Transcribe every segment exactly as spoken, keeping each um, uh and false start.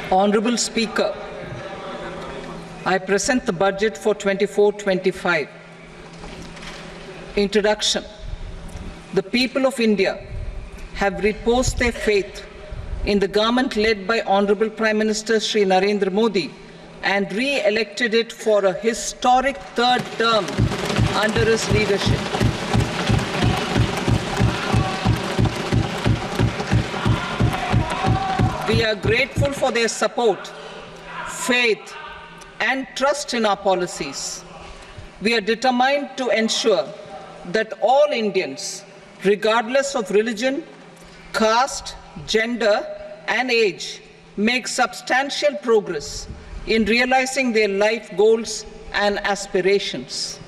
Honorable Speaker, I present the budget for twenty-four twenty-five. Introduction. The people of India have reposed their faith in the government led by Honorable Prime Minister Shri Narendra Modi and re-elected it for a historic third term under his leadership. We are grateful for their support, faith, and trust in our policies. We are determined to ensure that all Indians, regardless of religion, caste, gender, and age, make substantial progress in realizing their life goals and aspirations.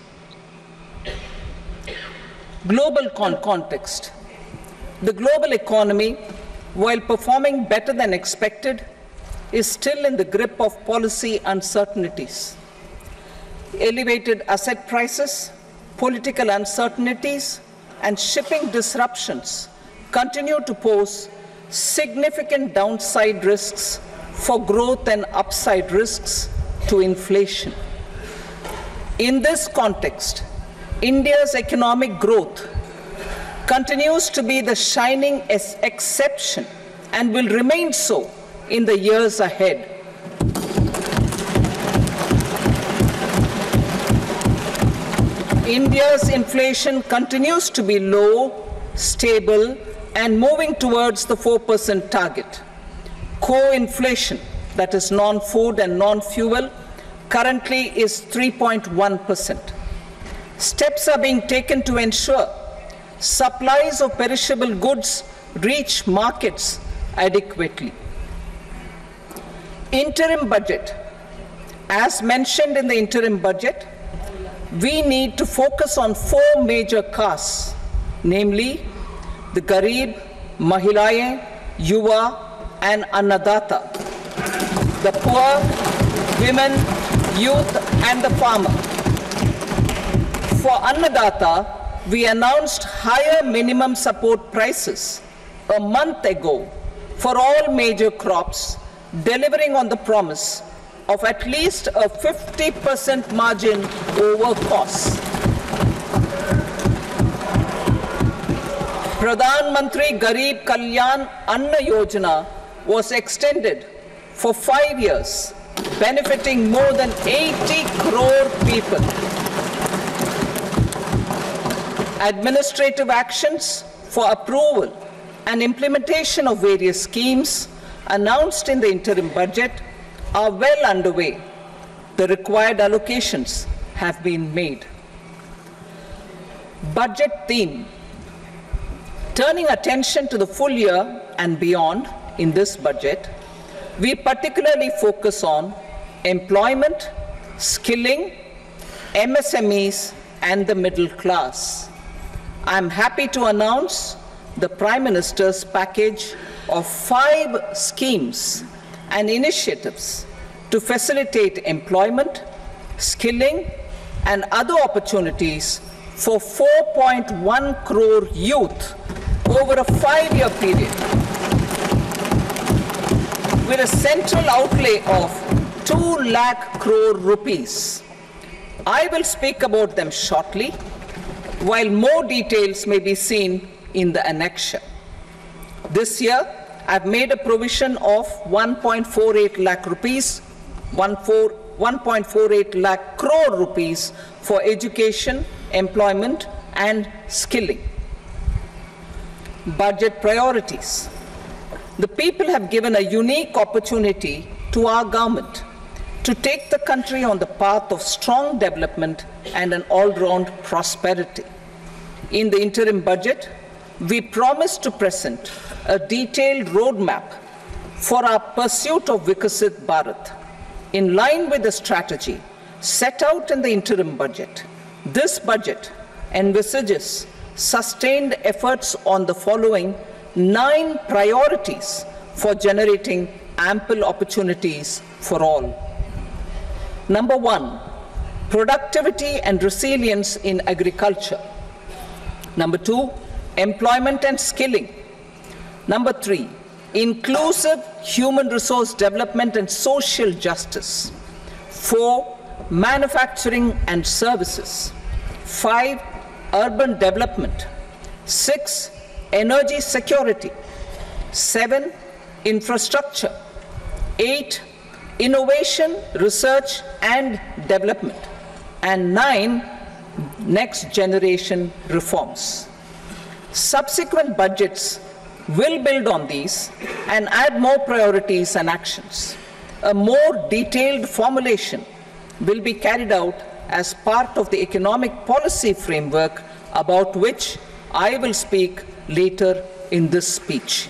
Global con- context. The global economy, while performing better than expected, is still in the grip of policy uncertainties. Elevated asset prices, political uncertainties, and shipping disruptions continue to pose significant downside risks for growth and upside risks to inflation. In this context, India's economic growth continues to be the shining exception and will remain so in the years ahead. India's inflation continues to be low, stable, and moving towards the four percent target. Core inflation, that is non-food and non-fuel, currently is three point one percent. Steps are being taken to ensure supplies of perishable goods reach markets adequately. Interim budget. As mentioned in the interim budget, we need to focus on four major castes, namely the Garib, Mahilaye, Yuva, and Annadata, the poor, women, youth, and the farmer. For Annadata, we announced higher minimum support prices a month ago for all major crops, delivering on the promise of at least a fifty percent margin over costs. Pradhan Mantri Garib Kalyan Anna Yojana was extended for five years, benefiting more than eighty crore people. Administrative actions for approval and implementation of various schemes announced in the interim budget are well underway. The required allocations have been made. Budget theme. Turning attention to the full year and beyond in this budget, we particularly focus on employment, skilling, M S M Es, and the middle class. I am happy to announce the Prime Minister's package of five schemes and initiatives to facilitate employment, skilling, and other opportunities for four point one crore youth over a five-year period, with a central outlay of two lakh crore rupees. I will speak about them shortly, while more details may be seen in the annexure. This year, I've made a provision of one point four eight lakh rupees, one point four eight lakh crore rupees for education, employment, and skilling. Budget priorities. The people have given a unique opportunity to our government to take the country on the path of strong development and an all-round prosperity. In the interim budget, we promise to present a detailed roadmap for our pursuit of Vikasit Bharat. In line with the strategy set out in the interim budget, this budget envisages sustained efforts on the following nine priorities for generating ample opportunities for all. Number one, productivity and resilience in agriculture. Number two, employment and skilling. Number three, inclusive human resource development and social justice. Four, manufacturing and services. Five, urban development. Six, energy security. Seven, infrastructure. Eight, innovation, research and development. And nine, next generation reforms. Subsequent budgets will build on these and add more priorities and actions. A more detailed formulation will be carried out as part of the economic policy framework about which I will speak later in this speech.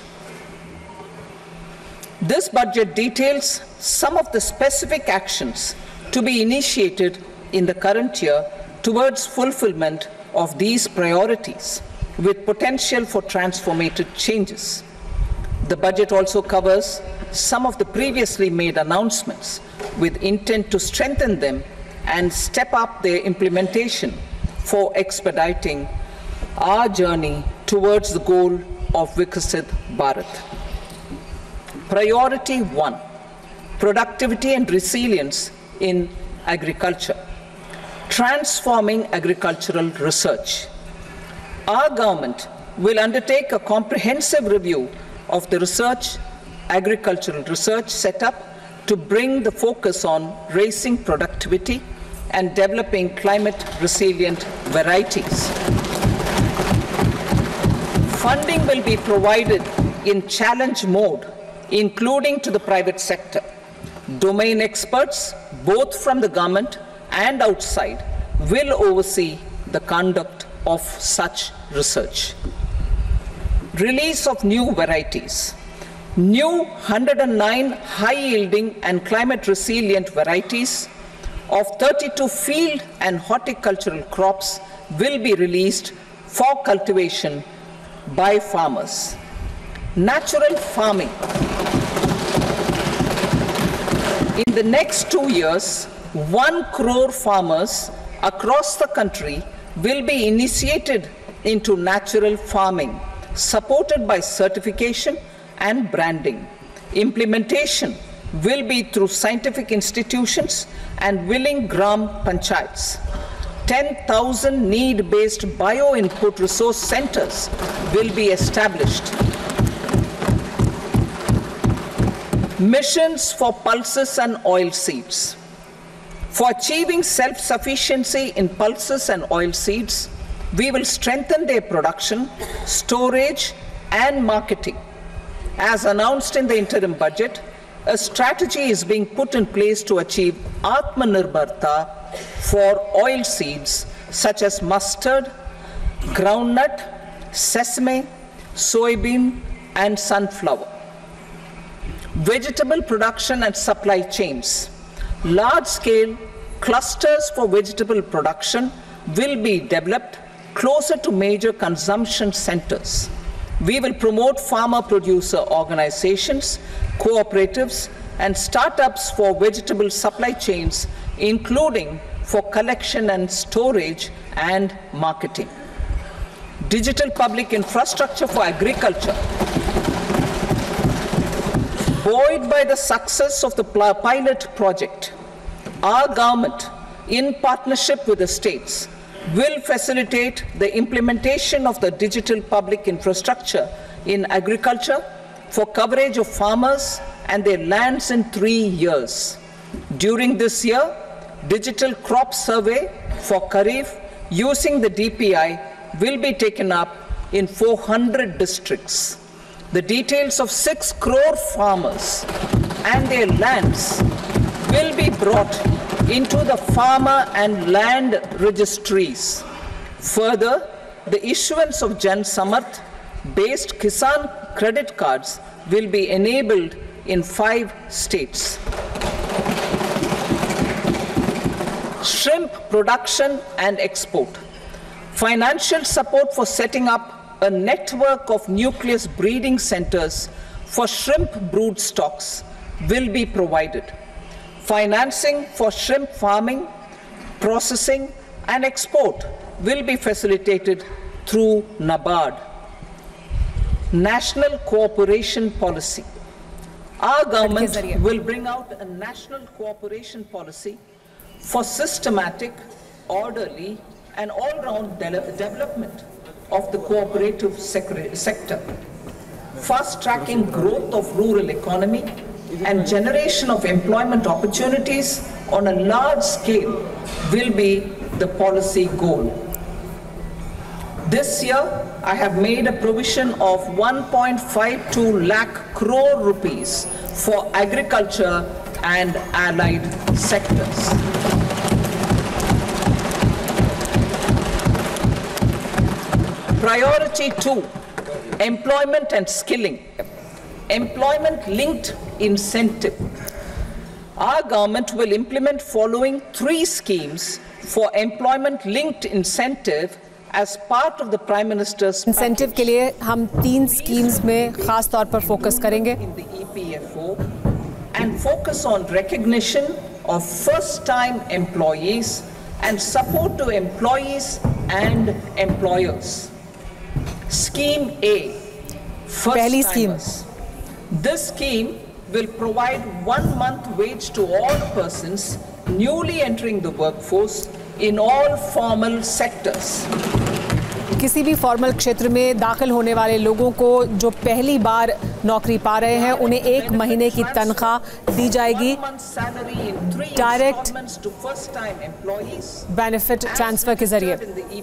This budget details some of the specific actions to be initiated in the current year towards fulfillment of these priorities, with potential for transformative changes. The budget also covers some of the previously made announcements with intent to strengthen them and step up their implementation for expediting our journey towards the goal of Viksit Bharat. Priority one, productivity and resilience in agriculture. Transforming agricultural research. Our government will undertake a comprehensive review of the research, agricultural research setup to bring the focus on raising productivity and developing climate-resilient varieties. Funding will be provided in challenge mode, including to the private sector. Domain experts, both from the government and outside, will oversee the conduct of such research. Release of new varieties. New one hundred nine high-yielding and climate-resilient varieties of thirty-two field and horticultural crops will be released for cultivation by farmers. Natural farming. In the next two years, one crore farmers across the country will be initiated into natural farming, supported by certification and branding. Implementation will be through scientific institutions and willing gram panchayats. ten thousand need-based bio-input resource centers will be established. Missions for pulses and oil seeds. For achieving self-sufficiency in pulses and oil seeds, we will strengthen their production, storage, and marketing. As announced in the interim budget, a strategy is being put in place to achieve Atmanirbharta for oil seeds such as mustard, groundnut, sesame, soybean, and sunflower. Vegetable production and supply chains. Large-scale clusters for vegetable production will be developed closer to major consumption centers. We will promote farmer-producer organizations, cooperatives, and startups for vegetable supply chains, including for collection and storage and marketing. Digital public infrastructure for agriculture. Buoyed by the success of the pilot project, our government, in partnership with the states, will facilitate the implementation of the digital public infrastructure in agriculture for coverage of farmers and their lands in three years. During this year, digital crop survey for Kharif using the D P I will be taken up in four hundred districts. The details of six crore farmers and their lands will be brought into the farmer and land registries. Further, the issuance of Jan Samarth based Kisan credit cards will be enabled in five states. Shrimp production and export. Financial support for setting up a network of nucleus breeding centers for shrimp brood stocks will be provided. Financing for shrimp farming, processing, and export will be facilitated through NABARD. national cooperation policy. Our government will bring out a national cooperation policy for systematic, orderly, and all-round de development of the cooperative sector, fast-tracking growth of rural economy and generation of employment opportunities on a large scale will be the policy goal. This year, I have made a provision of one point five two lakh crore rupees for agriculture and allied sectors. Priority two, employment and skilling. Employment-linked incentive. Our government will implement following three schemes for employment-linked incentive as part of the Prime Minister's incentive के लिए हम तीन schemes में खास तौर पर focus करेंगे. In the E P F O and focus on recognition of first-time employees and support to employees and employers. Scheme A, first timers. This scheme will provide one month wage to all persons newly entering the workforce in all formal sectors. किसी भी formal क्षेत्र में दाखिल होने वाले लोगों को जो पहली बार नौकरी पा रहे हैं उन्हें एक महीने की तनख्वाह दी जाएगी डायरेक्ट बेनिफिट ट्रांसफर के जरिए.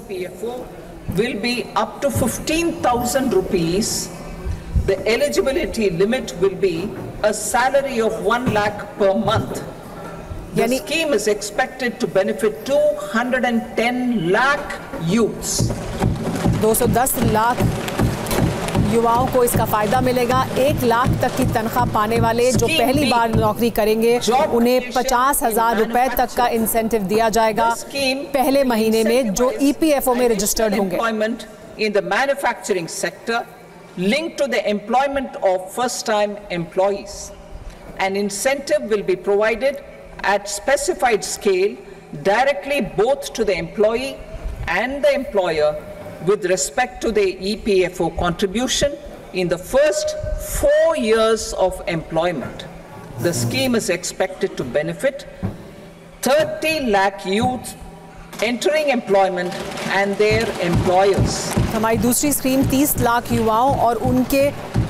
will be up to fifteen thousand rupees. The eligibility limit will be a salary of one lakh per month. The scheme is expected to benefit two hundred ten lakh youths. दो सौ दस लाख युवाओं को इसका फायदा मिलेगा. एक लाख तक की तनख्वाह पाने वाले जो पहली बार नौकरी करेंगे उन्हें पचास हजार रुपए तक का इंसेंटिव दिया जाएगा पहले महीने में जो ई पी एफ ओ में रजिस्टर्ड होंगे. In the manufacturing sector linked to the employment of first-time employees. An incentive will be provided at specified scale directly both to the employee and the employer with respect to the E P F O contribution in the first four years of employment. The scheme is expected to benefit thirty lakh youth entering employment and their employers. हमारी दूसरी scheme तीस लाख युवाओं और उनके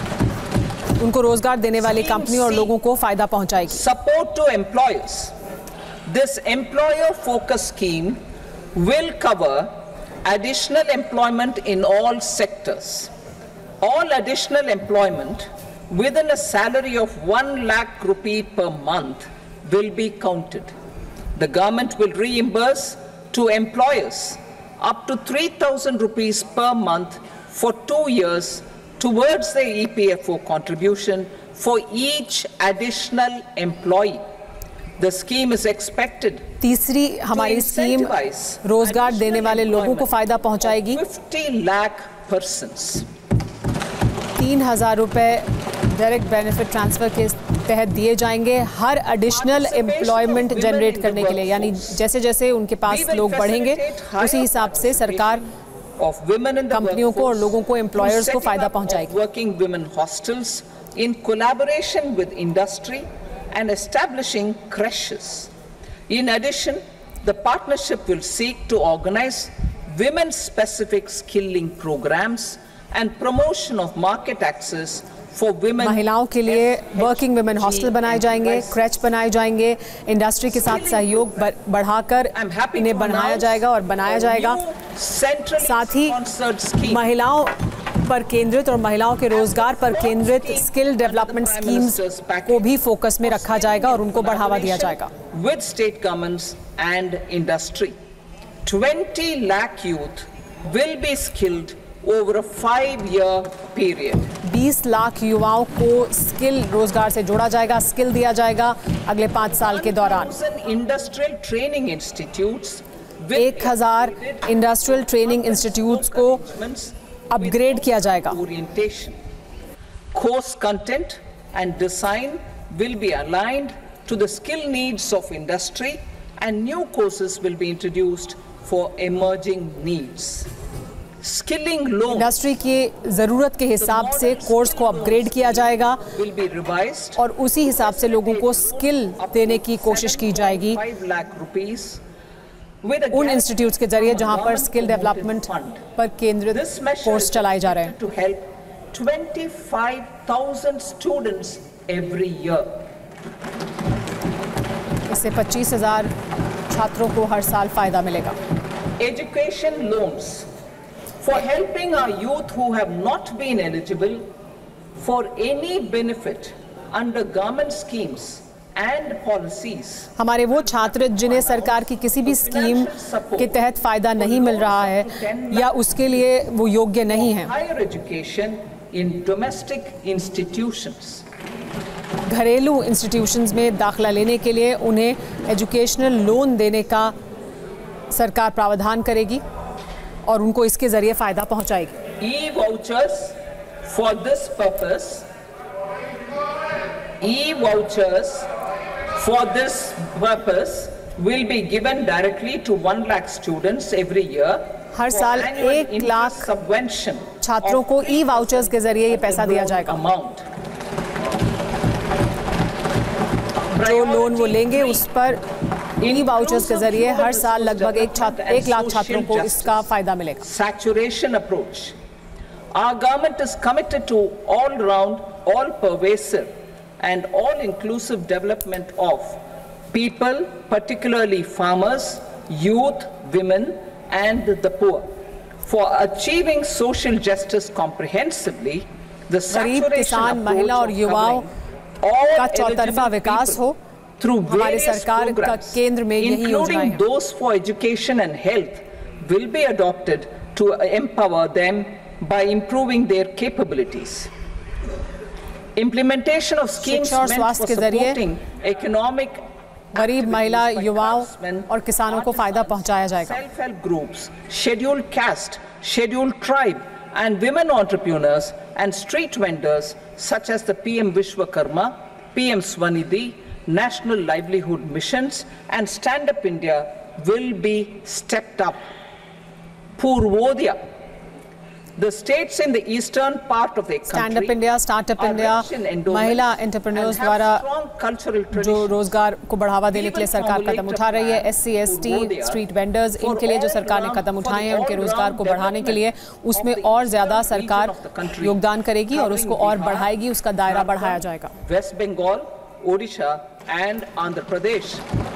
उनको रोजगार देने वाली कंपनी और लोगों को फायदा पहुंचाएगी. Support to employers. This employer focus scheme will cover additional employment in all sectors. All additional employment within a salary of one lakh rupee per month will be counted. The government will reimburse to employers up to three thousand rupees per month for two years towards the E P F O contribution for each additional employee. The scheme is expected तीसरी हमारी scheme रोजगार देने वाले लोगों को फायदा पहुंचाएगी. fifty lakh persons. तीन हजार रुपए डायरेक्ट बेनिफिट ट्रांसफर के तहत दिए जाएंगे हर एडिशनल एम्प्लॉयमेंट जनरेट करने के लिए. यानी जैसे जैसे उनके पास लोग बढ़ेंगे उसी हिसाब से सरकार कंपनियों को और लोगों को एम्प्लॉयर्स को फायदा पहुंचाएगी. Working women hostels in collaboration with industry and establishing creches. In addition, the partnership will seek to organize women-specific skilling programs and promotion of market access for women. महिलाओं के लिए वर्किंग वुमेन हॉस्टल बनाए जाएंगे, creche बनाए जाएंगे, industry के साथ सहयोग बढ़ाकर इन्हें बनाया जाएगा और बनाया जाएगा. साथ ही महिलाओं पर केंद्रित और महिलाओं के रोजगार पर केंद्रित स्किल डेवलपमेंट स्कीम्स को भी फोकस में रखा जाएगा और उनको बढ़ावा दिया जाएगा. With state governments and industry, twenty lakh youth will be skilled over a five-year period. बीस लाख युवाओं को स्किल रोजगार से जोड़ा जाएगा, स्किल दिया जाएगा अगले पाँच साल के दौरान. Industrial training institutes. एक हजार इंडस्ट्रियल ट्रेनिंग इंस्टीट्यूट्स को अपग्रेड किया जाएगा. Course content and design will be aligned to the skill needs of industry and new courses will be introduced for emerging needs. skilling loan industry की ज़रूरत के हिसाब से कोर्स को अपग्रेड किया जाएगा will be revised और उसी हिसाब से लोगों को स्किल देने की कोशिश की जाएगी उन इंस्टीट्यूट्स के जरिए जहां पर स्किल डेवलपमेंट पर केंद्रित कोर्स चलाए जा रहे हैं। to help twenty-five thousand students every year. इससे पच्चीस हज़ार छात्रों को हर साल फायदा मिलेगा। Education loans for helping our youth who have not been eligible for any benefit under government schemes and policies. हमारे वो छात्र जिन्हें सरकार की किसी भी स्कीम के तहत फायदा नहीं मिल रहा है या उसके लिए वो योग्य नहीं है। Higher education in domestic institutions. घरेलू इंस्टीट्यूशंस में दाखिला लेने के लिए उन्हें एजुकेशनल लोन देने का सरकार प्रावधान करेगी और उनको इसके जरिए फायदा पहुंचाएगी। E-vouchers for this purpose. E-vouchers for this purpose will be given directly to one lakh students every year. हर साल एक लाख छात्रों को ई वाउचर्स के जरिए ये पैसा दिया जाएगा। जो लोन वो लेंगे उस पर ई वाउचर्स के जरिए हर साल लगभग एक छात्र एक लाख छात्रों को इसका फायदा मिलेगा। Saturation approach. Our government is committed to all-round, all-pervasive, and all-inclusive development of people, particularly farmers, youth, women, and the poor. For achieving social justice comprehensively, the saturation approach of covering का चौतरफा विकास हो through हमारे सरकार का केंद्र में यही योजना है। including those for education and health, will be adopted to empower them by improving their capabilities. Implementation of schemes meant for supporting economic गरीब महिला युवाओं और किसानों को फायदा पहुंचाया जाएगा। Self-help groups, scheduled caste, scheduled tribe, and women entrepreneurs and street vendors such as the P M Vishwakarma, P M Swanidhi, National Livelihood Missions, and Stand Up India will be stepped up. Purvodaya. The states in the eastern part of the country Stand Up India, Startup India, महिला entrepreneurs द्वारा जो रोजगार को बढ़ावा देने के लिए सरकार कदम उठा रही है, S C S T, street vendors, इनके लिए जो सरकार ने कदम उठाए हैं उनके रोजगार को बढ़ाने के लिए उसमें और ज्यादा सरकार योगदान करेगी और उसको और बढ़ाएगी, उसका दायरा बढ़ाया जाएगा। West Bengal, Odisha and Andhra Pradesh.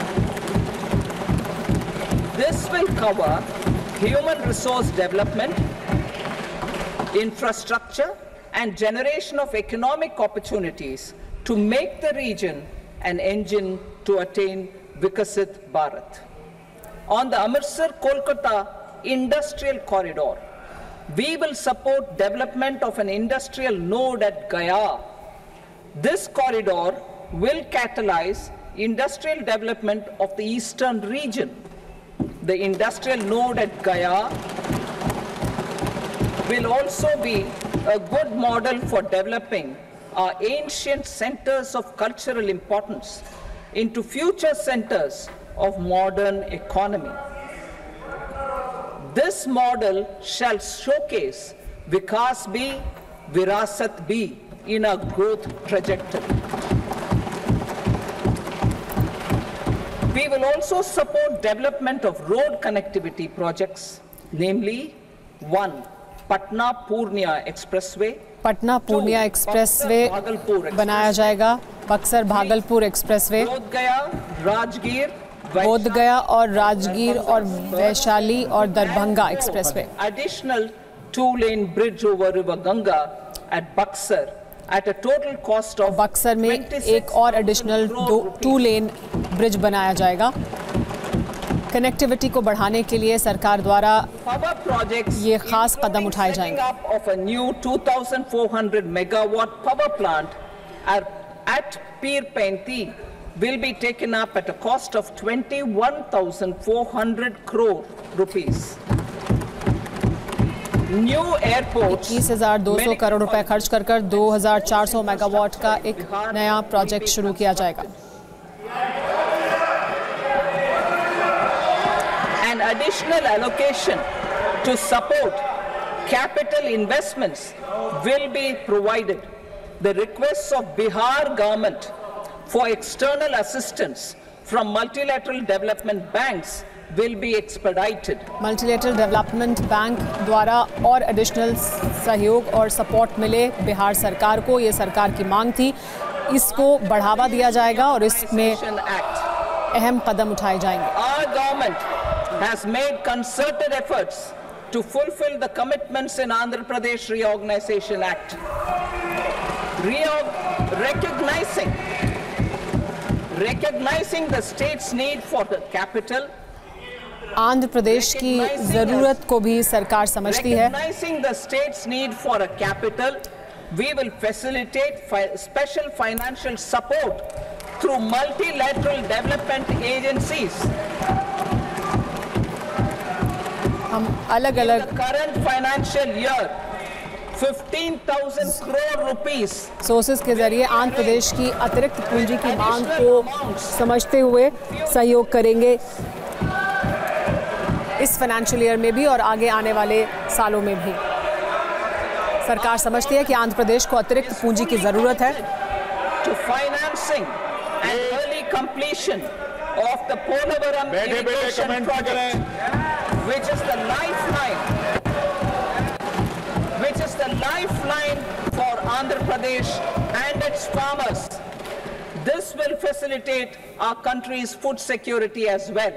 This will cover human resource development, infrastructure, and generation of economic opportunities to make the region an engine to attain Vikasit Bharat. On the Amritsar-Kolkata industrial corridor, we will support development of an industrial node at Gaya. This corridor will catalyze industrial development of the eastern region. The industrial node at Gaya will also be a good model for developing our ancient centers of cultural importance into future centers of modern economy. This model shall showcase Vikas B, Virasat B in a growth trajectory. We will also support development of road connectivity projects, namely one, Patna Purnia Expressway. Patna Purnia expressway बनाया जाएगा, Buxar Bhagalpur expressway, Rajgir, बोध गया और राजगीर और वैशाली और Darbhanga expressway. Additional two-lane bridge over River Ganga at Buxar at a total cost of Buxar में एक और एडिशनल टू लेन ब्रिज बनाया जाएगा। कनेक्टिविटी को बढ़ाने के लिए सरकार द्वारा ये खास कदम उठाए जाएंगे। of a new two thousand four hundred megawatt power plant at Pir Painti will be taken up at a cost of twenty-one thousand four hundred crore rupees. New airports इक्कीस हज़ार दो सौ करोड़ रुपए खर्च कर कर दो हज़ार चार सौ मेगावाट का एक नया प्रोजेक्ट शुरू किया जाएगा। An additional allocation to support capital investments will be provided. The requests of Bihar government for external assistance from multilateral development banks will be expedited. Multilateral development bank द्वारा और एडिशनल सहयोग और सपोर्ट मिले बिहार सरकार को, ये सरकार की मांग थी। इसको बढ़ावा दिया जाएगा और इसमें अहम कदम उठाए जाएंगे। Our government has made concerted efforts to fulfill the commitments in Andhra Pradesh Reorganization Act. Reorg- recognizing, recognizing the state's need for the capital. Andhra Pradesh की जरूरत को भी सरकार समझती है। Recognizing the state's need for a capital, we will facilitate fi- special financial support through multilateral development agencies. हम अलग अलग In the current financial year, fifteen thousand crore rupees sources के जरिए आंध्र प्रदेश की अतिरिक्त पूंजी की मांग को समझते हुए सहयोग करेंगे इस फाइनेंशियल ईयर में भी और आगे आने वाले सालों में भी। सरकार समझती है कि आंध्र प्रदेश को अतिरिक्त पूंजी की जरूरत है। To financing and early completion of the Polavaram irrigation project, which is the lifeline, which is the lifeline for Andhra Pradesh and its farmers. This will facilitate our country's food security as well.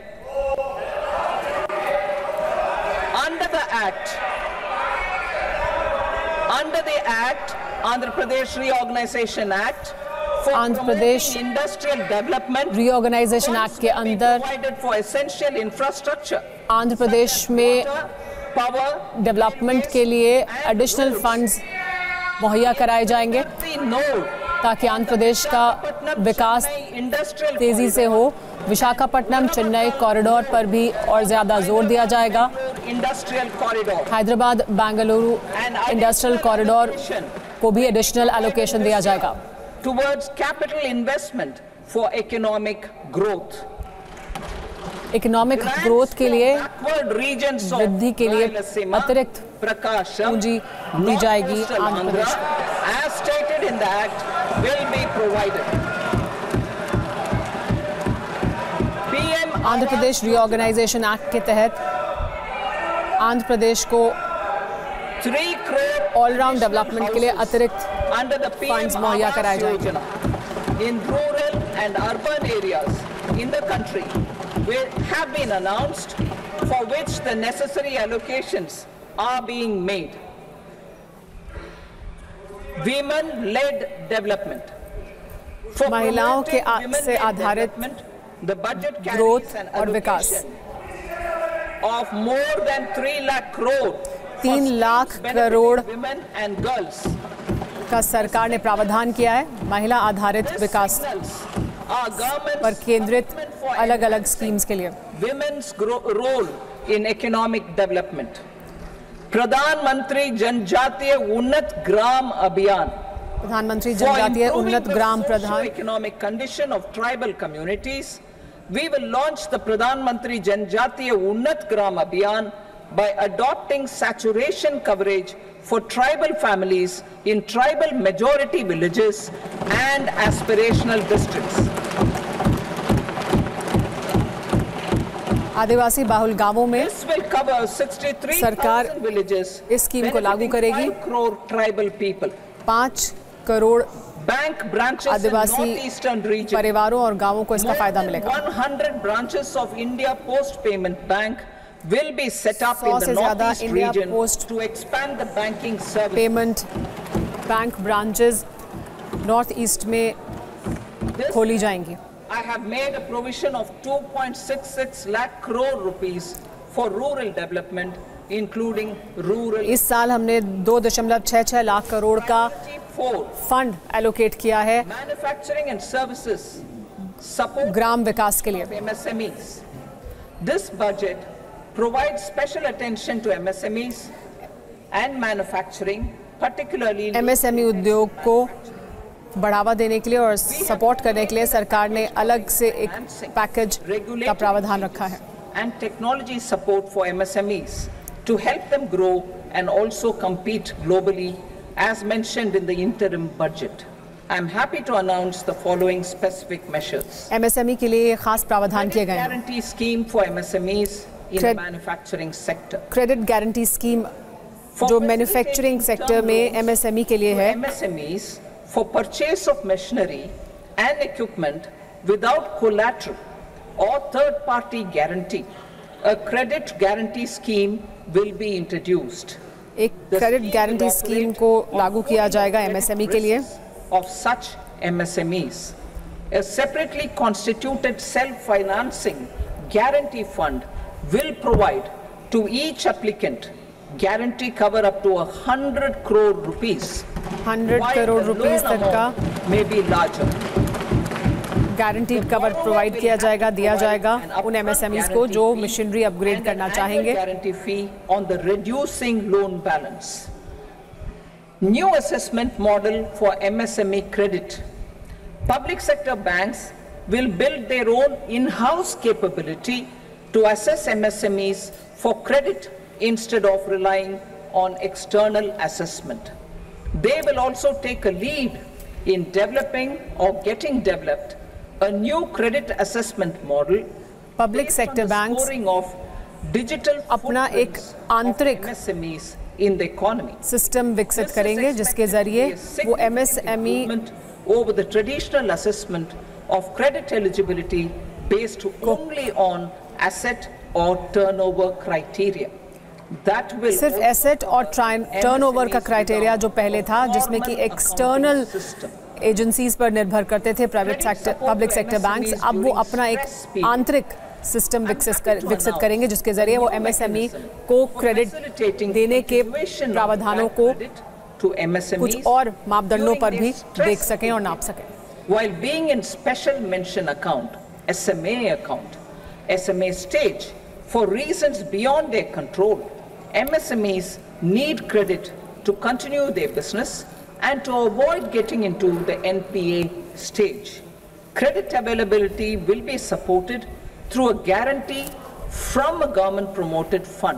Under the Act, under the Act, Andhra Pradesh Reorganization Act, for Andhra Pradesh promoting industrial development, reorganisation act के funds will be अंदर provided for essential infrastructure, Andhra Pradesh में power, development के लिए additional funds मुहैया कराए जाएंगे every node, ताकि आंध्र प्रदेश का विकास industrial तेजी से हो। विशाखापट्टनम चेन्नई कॉरिडोर पर भी और ज़्यादा जोर दिया जाएगा। industrial corridor, Hyderabad Bengaluru industrial corridor को भी एडिशनल एलोकेशन दिया जाएगा। towards capital investment for economic growth. Economic growth के लिए Backward regions of वृद्धि के लिए Rayalaseema, अतिरिक्त Prakasham, पूंजी दी जाएगी North-Coastal आंध्र प्रदेश Andhra, को। as stated in the Act, will be provided. P M Andhra Pradesh reorganisation act के तहत आंध्र प्रदेश को three crore ऑलराउंड डेवलपमेंट के लिए अतिरिक्त under the P M funds मुहैया कराए Awas जाएंगे। Yojana in rural and urban areas in the country will have been announced, for which the necessary allocations are being made. Women-led development. For महिलाओं के promoting आ- women-led से आधारित development, the budget carries growth an और विकास। allocation of more than three lakh crore तीन lakh crore women and girls. का सरकार ने प्रावधान किया है महिला आधारित विकास Our government's पर केंद्रित commitment for अलग अलग स्कीम्स के लिए। women's gro- role in economic development. प्रधानमंत्री जनजातीय उन्नत ग्राम अभियान प्रधानमंत्री for जनजातीय improving उन्नत the gram Pradhan socio-economic condition of tribal communities, we will launch the Pradhan Mantri Janjatiya Unnat Gram Abhiyan by adopting saturation coverage for tribal families in tribal majority villages and aspirational districts. आदिवासी बाहुल गांवों में This will cover sixty-three सरकार thousand villages, इस scheme को लागू benefiting करेगी। five crore tribal people. पाँच crore Bank branches in Adivasi northeastern region. परिवारों और गांवों को इसका More फायदा than मिलेगा। one hundred branches of India Post Payment Bank will be set up सौ in the से ज्यादा northeast India region post to expand the banking service. Payment bank branches north east में This, खोली जाएंगी। I have made a provision of two point six six lakh crore rupees for rural development, including rural इस साल हमने दो दशमलव छः छः लाख करोड़ का four फंड एलोकेट किया है manufacturing and services support ग्राम विकास के लिए। M S M Es. This budget provides special attention to M S M Es and manufacturing, particularly MSME उद्योग को बढ़ावा देने के लिए और सपोर्ट करने के लिए सरकार ने अलग से एक पैकेज का प्रावधान रखा है। and technology support for M S M Es to help them grow and also compete globally, as mentioned in the interim budget. I am happy to announce the following specific measures. M S M E के लिए खास प्रावधान किए गए हैं. Guarantee scheme for M S M Es in the manufacturing sector. Credit guarantee scheme जो manufacturing sector में M S M E के लिए है. M S M Es for purchase of machinery and equipment without collateral or third-party guarantee, a credit guarantee scheme will be introduced. एक credit guarantee scheme को लागू किया जाएगा M S M E के लिए. Of such M S M Es, a separately constituted self-financing guarantee fund will provide to each applicant guarantee cover up to a hundred crore rupees. hundred crore rupees तक का may be larger. Guaranteed cover provide किया जाएगा, दिया जाएगा उन M S M Es को जो machinery upgrade करना चाहेंगे. Guarantee fee on the reducing loan balance. New assessment model for M S M E credit. Public sector banks will build their own in-house capability to assess M S M Es for credit instead of relying on external assessment. They will also take a lead in developing or getting developed a new credit assessment model. Public sector banks scoring of digital अपना एक आंतरिक M S M Es in the economy. System विकसित करेंगे जिसके जरिए वो M S M E over the traditional assessment of credit eligibility based only on asset or turnover criteria. That will सिर्फ asset और टर्नओवर का क्राइटेरिया जो पहले था, जिसमें कि एक्सटर्नल एजेंसीज पर निर्भर करते थे private sector public sector banks, अब वो अपना एक आंतरिक सिस्टम विकसित कर, विकसित करेंगे जिसके जरिए वो M S M E को क्रेडिट देने के प्रावधानों को कुछ और मापदंडों पर भी देख सकें और नाप सकें. While being in special mention account, S M A account, S M A stage, for reasons beyond their control, M S M Es need credit to continue their business and to avoid getting into the N P A stage. Credit availability will be supported through a guarantee from a government-promoted fund.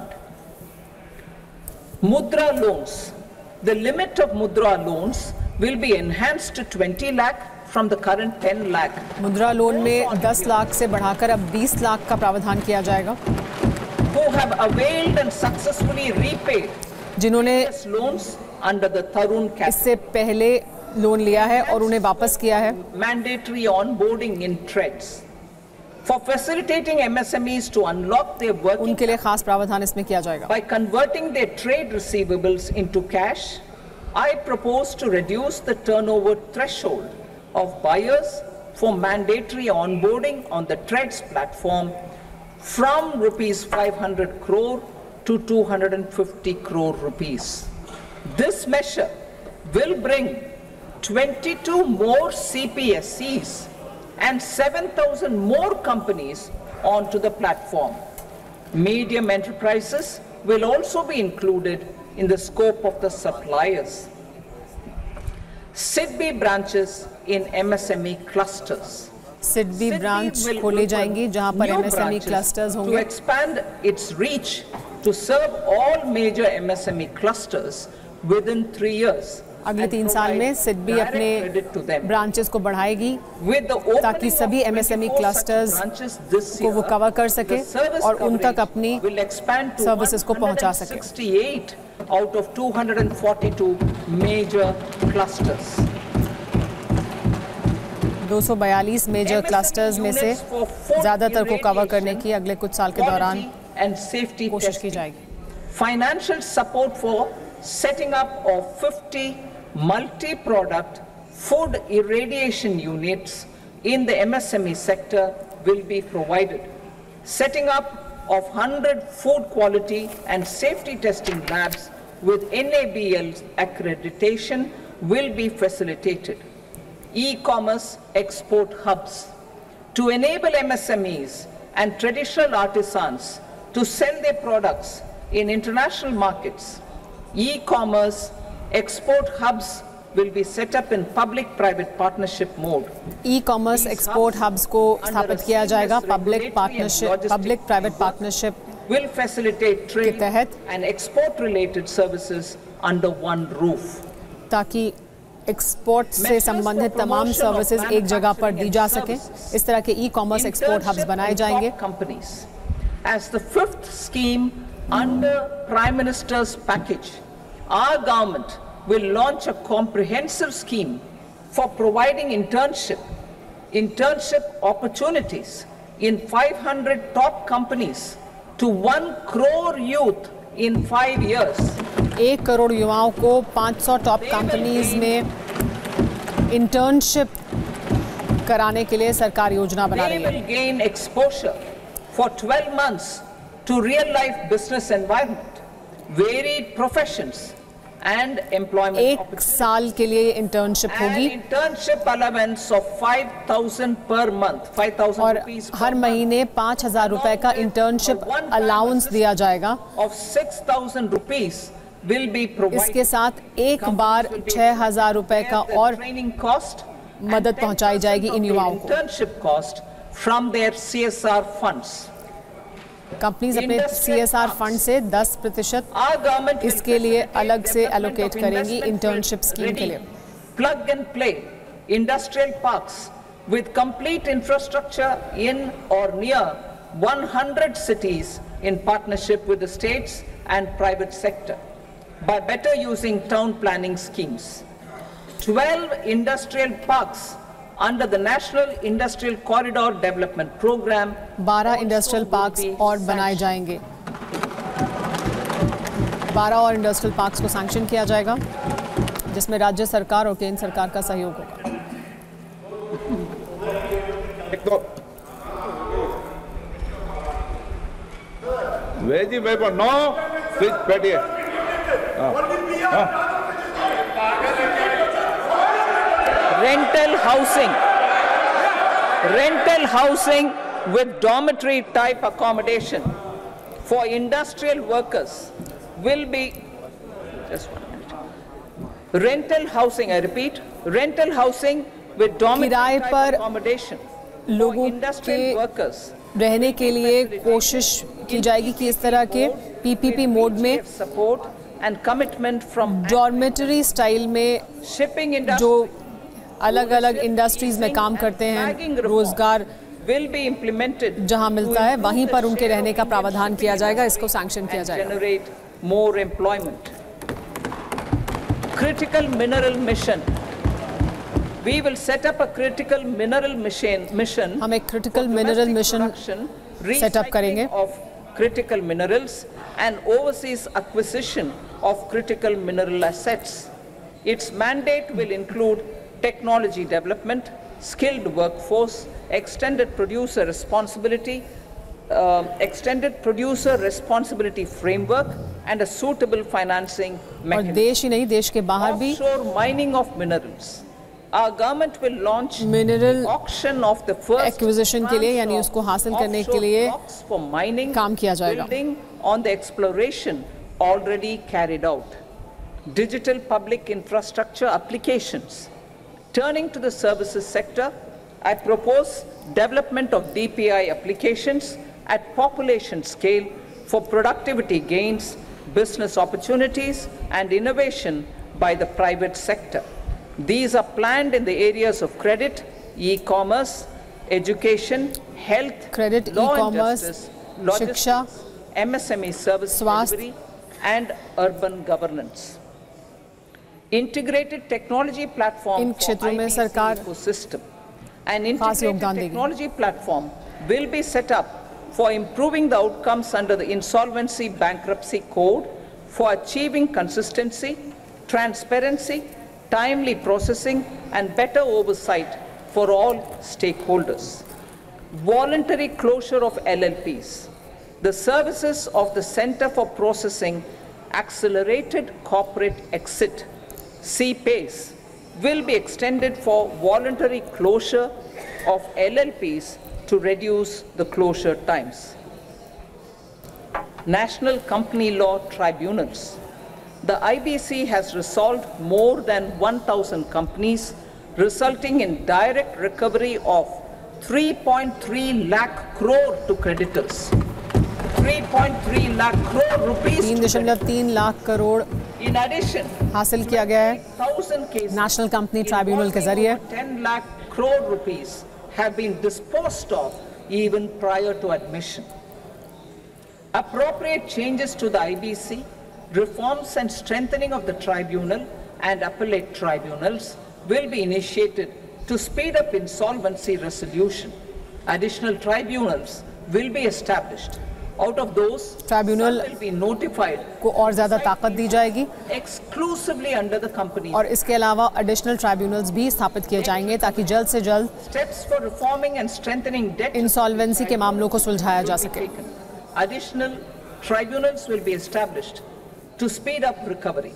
Mudra loans. The limit of Mudra loans will be enhanced to twenty lakh from the current ten lakh. Mudra loan में दस लाख से बढ़ाकर अब बीस लाख का प्रावधान किया जाएगा. Who have availed and successfully repaid जिन्होंने loans under the Tarun cap. इससे पहले लोन लिया है और उन्हें वापस किया है. Mandatory onboarding in trades. For facilitating M S M Es to unlock their working उनके लिए खास प्रावधान इसमें किया जाएगा. By converting their trade receivables into cash, I propose to reduce the turnover threshold of buyers for mandatory onboarding on the Trades platform from rupees five hundred crore to two hundred fifty crore rupees. This measure will bring twenty-two more C P S Es and seven thousand more companies onto the platform. Medium enterprises will also be included in the scope of the suppliers. S I D B I branches in M S M E clusters. S I D B I branch खोले जाएंगी जहां पर M S M E clusters होंगे. To expand its reach to serve all major M S M E clusters within three years. अगले तीन साल में S I D B I अपने ब्रांचेस को बढ़ाएगी ताकि सभी M S M E clusters को वो कवर कर सके और उन तक अपनी सर्विसेज को पहुंचा सके. Out of two hundred forty-two major clusters. दो सौ बयालीस मेजर क्लस्टर्स में से ज्यादातर को कवर करने की अगले कुछ साल के दौरान कोशिश की जाएगी. Financial support for setting up of fifty multi-product food irradiation units in the M S M E sector will be provided. Setting up of one hundred food quality and safety testing labs with N A B L accreditation will be facilitated. E-commerce export hubs. To enable M S M Es and traditional artisans to sell their products in international markets, e-commerce export hubs will be set up in public-private partnership mode. E-commerce export hubs को स्थापित किया जाएगा public partnership, public-private partnership will facilitate trade and export-related services under one roof. ताकि export से संबंधित तमाम services एक जगह पर दी जा सके, इस तरह के ई कॉमर्स एक्सपोर्ट हब्स बनाए जाएंगे. As the fifth scheme under Prime Minister's package, our government will launch a comprehensive scheme for providing internship, internship opportunities in five hundred top companies to one crore youth in five years. एक करोड़ युवाओं को पाँच सौ top companies में internship कराने के लिए सरकार योजना बना रही है. They will gain exposure for twelve months to real life business environment, varied professions and employment एक opportunities. साल के लिए इंटर्नशिप होगी. An internship allowance of five thousand per month, five thousand और rupees हर महीने पाँच हजार रुपए का इंटर्नशिप अलाउंस दिया जाएगा. Of six thousand rupees will be provided. इसके साथ एक बार छह हजार रुपए का और training cost मदद पहुंचाई जाएगी इन युवाओं को. Internship cost from their C S R funds. Companies अपने सी एस आर फंड से दस प्रतिशत इसके लिए अलग से एलोकेट करेंगी इंटर्नशिप स्कीम के लिए. Plug and play industrial parks with complete infrastructure in or near one hundred cities in partnership with the states and private sector by better using town planning schemes. twelve industrial parks under the National Industrial Corridor Development Program. बारह industrial parks और बनाए जाएंगे. बारह और industrial parks को sanction किया जाएगा, जिसमें राज्य सरकार और केंद्र सरकार का सहयोग होगा. वेजी वेपर नो स्विच बैठिए. Rental housing, rental housing with dormitory type accommodation for industrial workers will be, just one minute, rental housing, I repeat, rental housing with dormitory type accommodation for industrial workers. रहने के लिए कोशिश की जाएगी कि इस तरह के पी पी पी मोड में support and commitment from dormitory style में shipping industry, जो अलग अलग इंडस्ट्रीज में काम करते हैं, रोजगार will be implemented जहां मिलता है वहीं पर उनके रहने का प्रावधान किया जाएगा. इसको सैंक्शन किया जाएगा. Generate more employment. Critical mineral mission. We will set up a critical mineral mission. mission हम एक critical mineral mission set up करेंगे. Of critical minerals and overseas acquisition of critical mineral assets. Its mandate will include technology development, skilled workforce, extended producer responsibility, uh, extended producer responsibility framework, and a suitable financing mechanism. और देश ही नहीं, देश के बाहर भी offshore mining of minerals. Our government will launch mineral auction of the first acquisition के लिए, यानी उसको हासिल करने के लिए for mining काम किया जाएगा. Building on the exploration already carried out. Digital public infrastructure applications. Turning to the services sector, I propose development of D P I applications at population scale for productivity gains, business opportunities, and innovation by the private sector. These are planned in the areas of credit, e-commerce, education, health, credit, law e-commerce, and justice, logistics, M S M E service delivery, and urban governance. Integrated technology platform इन क्षेत्रों में सरकार ecosystem. An integrated technology platform will be set up for improving the outcomes under the Insolvency Bankruptcy Code for achieving consistency, transparency, timely processing, and better oversight for all stakeholders. Voluntary closure of L L Ps. The services of the Center for Processing Accelerated Corporate Exit, C PACE, will be extended for voluntary closure of L L Ps to reduce the closure times. National Company Law Tribunals. The I B C has resolved more than one thousand companies, resulting in direct recovery of three point three lakh crore to creditors. three point three lakh crore rupees. तीन दशमलव तीन lakh crore In addition, हासिल किया गया है thousand cases national company tribunal के जरिए। ten lakh crore rupees have been disposed of even prior to admission. Appropriate changes to the I B C, reforms and strengthening of the tribunal and appellate tribunals will be initiated to speed up insolvency resolution. Additional tribunals will be established. Out of those, tribunal will be notified को और ज़्यादा ताकत दी जाएगी exclusively under the company. और इसके अलावा additional tribunals भी स्थापित किए जाएंगे ताकि जल्द से जल्द Steps for reforming and strengthening debt insolvency के मामलों को सुलझाया जा सके। Additional tribunals will be established to speed up recovery.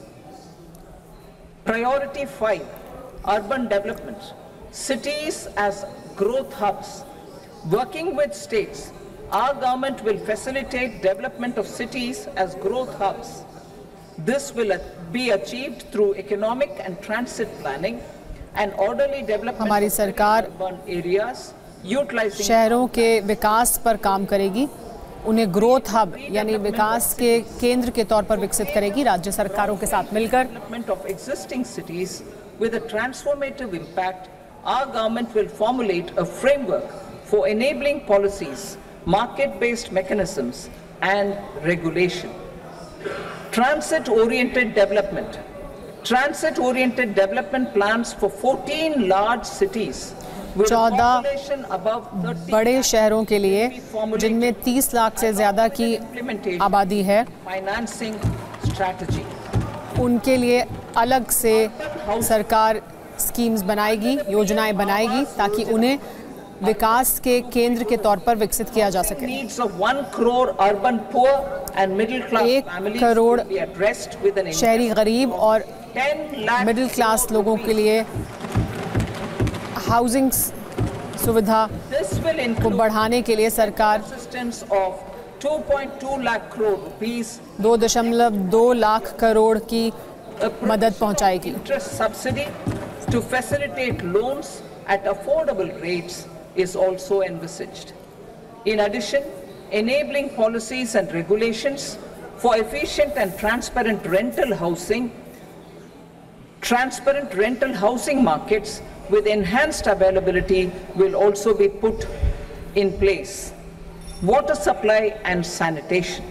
Priority five, urban development. Cities as growth hubs. Working with states, our government will facilitate development of cities as growth hubs. This will be achieved through economic and transit planning and orderly development हमारी of सरकार urban areas, utilizing शहरों के विकास पर काम करेगी, उन्हें growth hub यानी विकास के केंद्र के तौर पर विकसित करेगी राज्य सरकारों के साथ मिलकर। development of existing cities with a transformative impact. Our government will formulate a framework for enabling policies, market-based mechanisms and regulation. Transit-oriented development. Transit-oriented development plans for fourteen large cities with a population above thirty बड़े शहरों के लिए जिनमें तीस लाख से ज़्यादा की आबादी है, financing strategy. उनके लिए अलग से सरकार स्कीम्स बनाएगी, योजनाएं बनाएगी ताकि उन्हें विकास के केंद्र के तौर पर विकसित किया जा सके। Needs of one crore urban poor and middle class एक families crore will be addressed with an शहरी गरीब और ten lakh मिडिल क्लास लोगों के लिए हाउसिंग सुविधा This will को include बढ़ाने के लिए सरकार assistance of two point two lakh crore rupees दो दशमलव दो लाख करोड़ की मदद पहुंचाएगी। interest subsidy to facilitate loans at affordable rates is also envisaged. In addition, enabling policies and regulations for efficient and transparent rental housing, transparent rental housing markets with enhanced availability will also be put in place. Water supply and sanitation.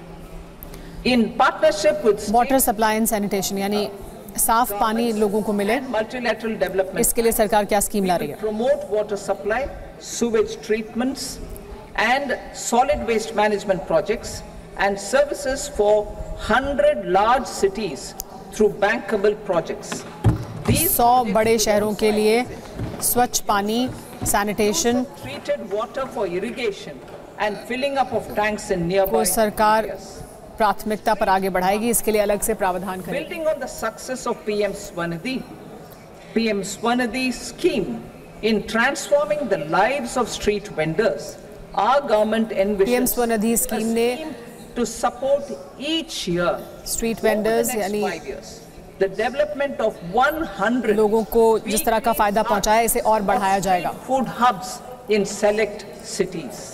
In partnership with water supply and sanitation यानी साफ पानी लोगों को मिले, multilateral development, इसके लिए सरकार क्या स्कीम ला रही है? promote water supply, sewage treatments and solid waste management projects and services for one hundred large cities through bankable projects. सौ बड़े शहरों के लिए स्वच्छ पानी, sanitation treated water for irrigation and filling up of tanks in nearby को सरकार areas. प्राथमिकता पर आगे बढ़ाएगी, इसके लिए अलग से प्रावधान करेगी। Building on the success of P M Swanidhi, P M Swanidhi scheme in transforming the lives of street vendors, our government envisions PM Svanidhi scheme ने to support each year street over the vendors next यानी five years the development of one hundred लोगों को जिस तरह का फायदा पहुंचाया, इसे और बढ़ाया जाएगा। food hubs in select cities.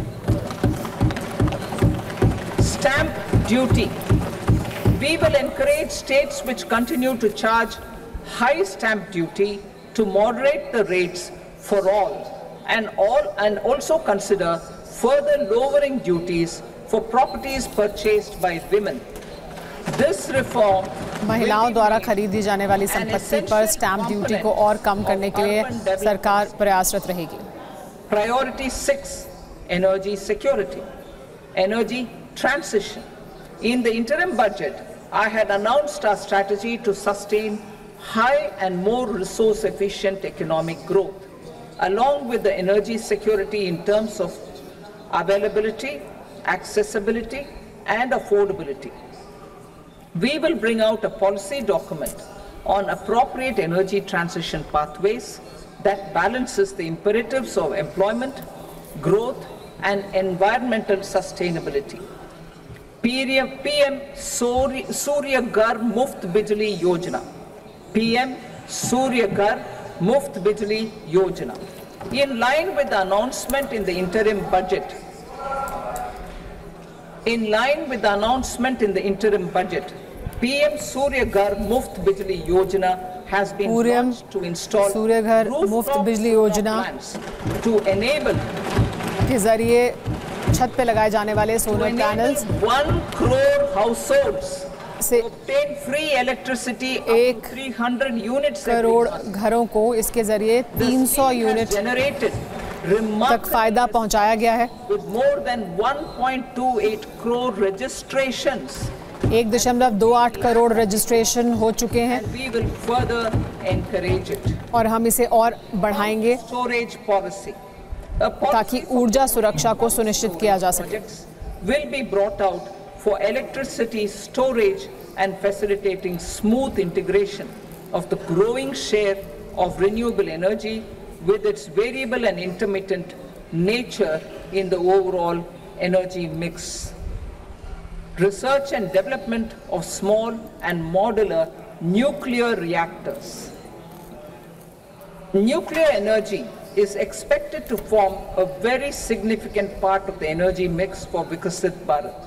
Stamp duty. We will encourage states which continue to charge high stamp duty to moderate the rates for all and all and also consider further lowering duties for properties purchased by women. This reform महिलाओं द्वारा खरीदी जाने वाली संपत्ति पर stamp duty को और कम करने के लिए सरकार प्रयासरत रहेगी। Priority six, energy security, energy transition. In the interim budget, I had announced our strategy to sustain high and more resource efficient economic growth, along with the energy security in terms of availability, accessibility, and affordability. We will bring out a policy document on appropriate energy transition pathways that balances the imperatives of employment, growth, and environmental sustainability. P M Surya Ghar Muft Bijli Yojana. P M Surya Ghar Muft Bijli Yojana. In line with the announcement in the interim budget, In line with the announcement in the interim budget, P M Surya Ghar Muft Bijli Yojana has been launched to install Surya Ghar Muft Bijli Yojana to enable के जरिए छत पे लगाए जाने वाले solar panels one crore households से obtain free electricity एक three hundred units crore घरों को इसके जरिए तीन सौ यूनिट तक फायदा पहुंचाया गया है। with more than one point two eight crore registrations, एक दशमलव दो आठ करोड़ रजिस्ट्रेशन हो चुके हैं we will further encourage it. और हम इसे और बढ़ाएंगे Storage policy, ताकि ऊर्जा सुरक्षा को सुनिश्चित किया जा सके। will be brought out for electricity storage and facilitating smooth integration of the growing share of renewable energy with its variable and intermittent nature in the overall energy mix. Research and development of small and modular nuclear reactors. Nuclear energy is expected to form a very significant part of the energy mix for Viksit Bharat.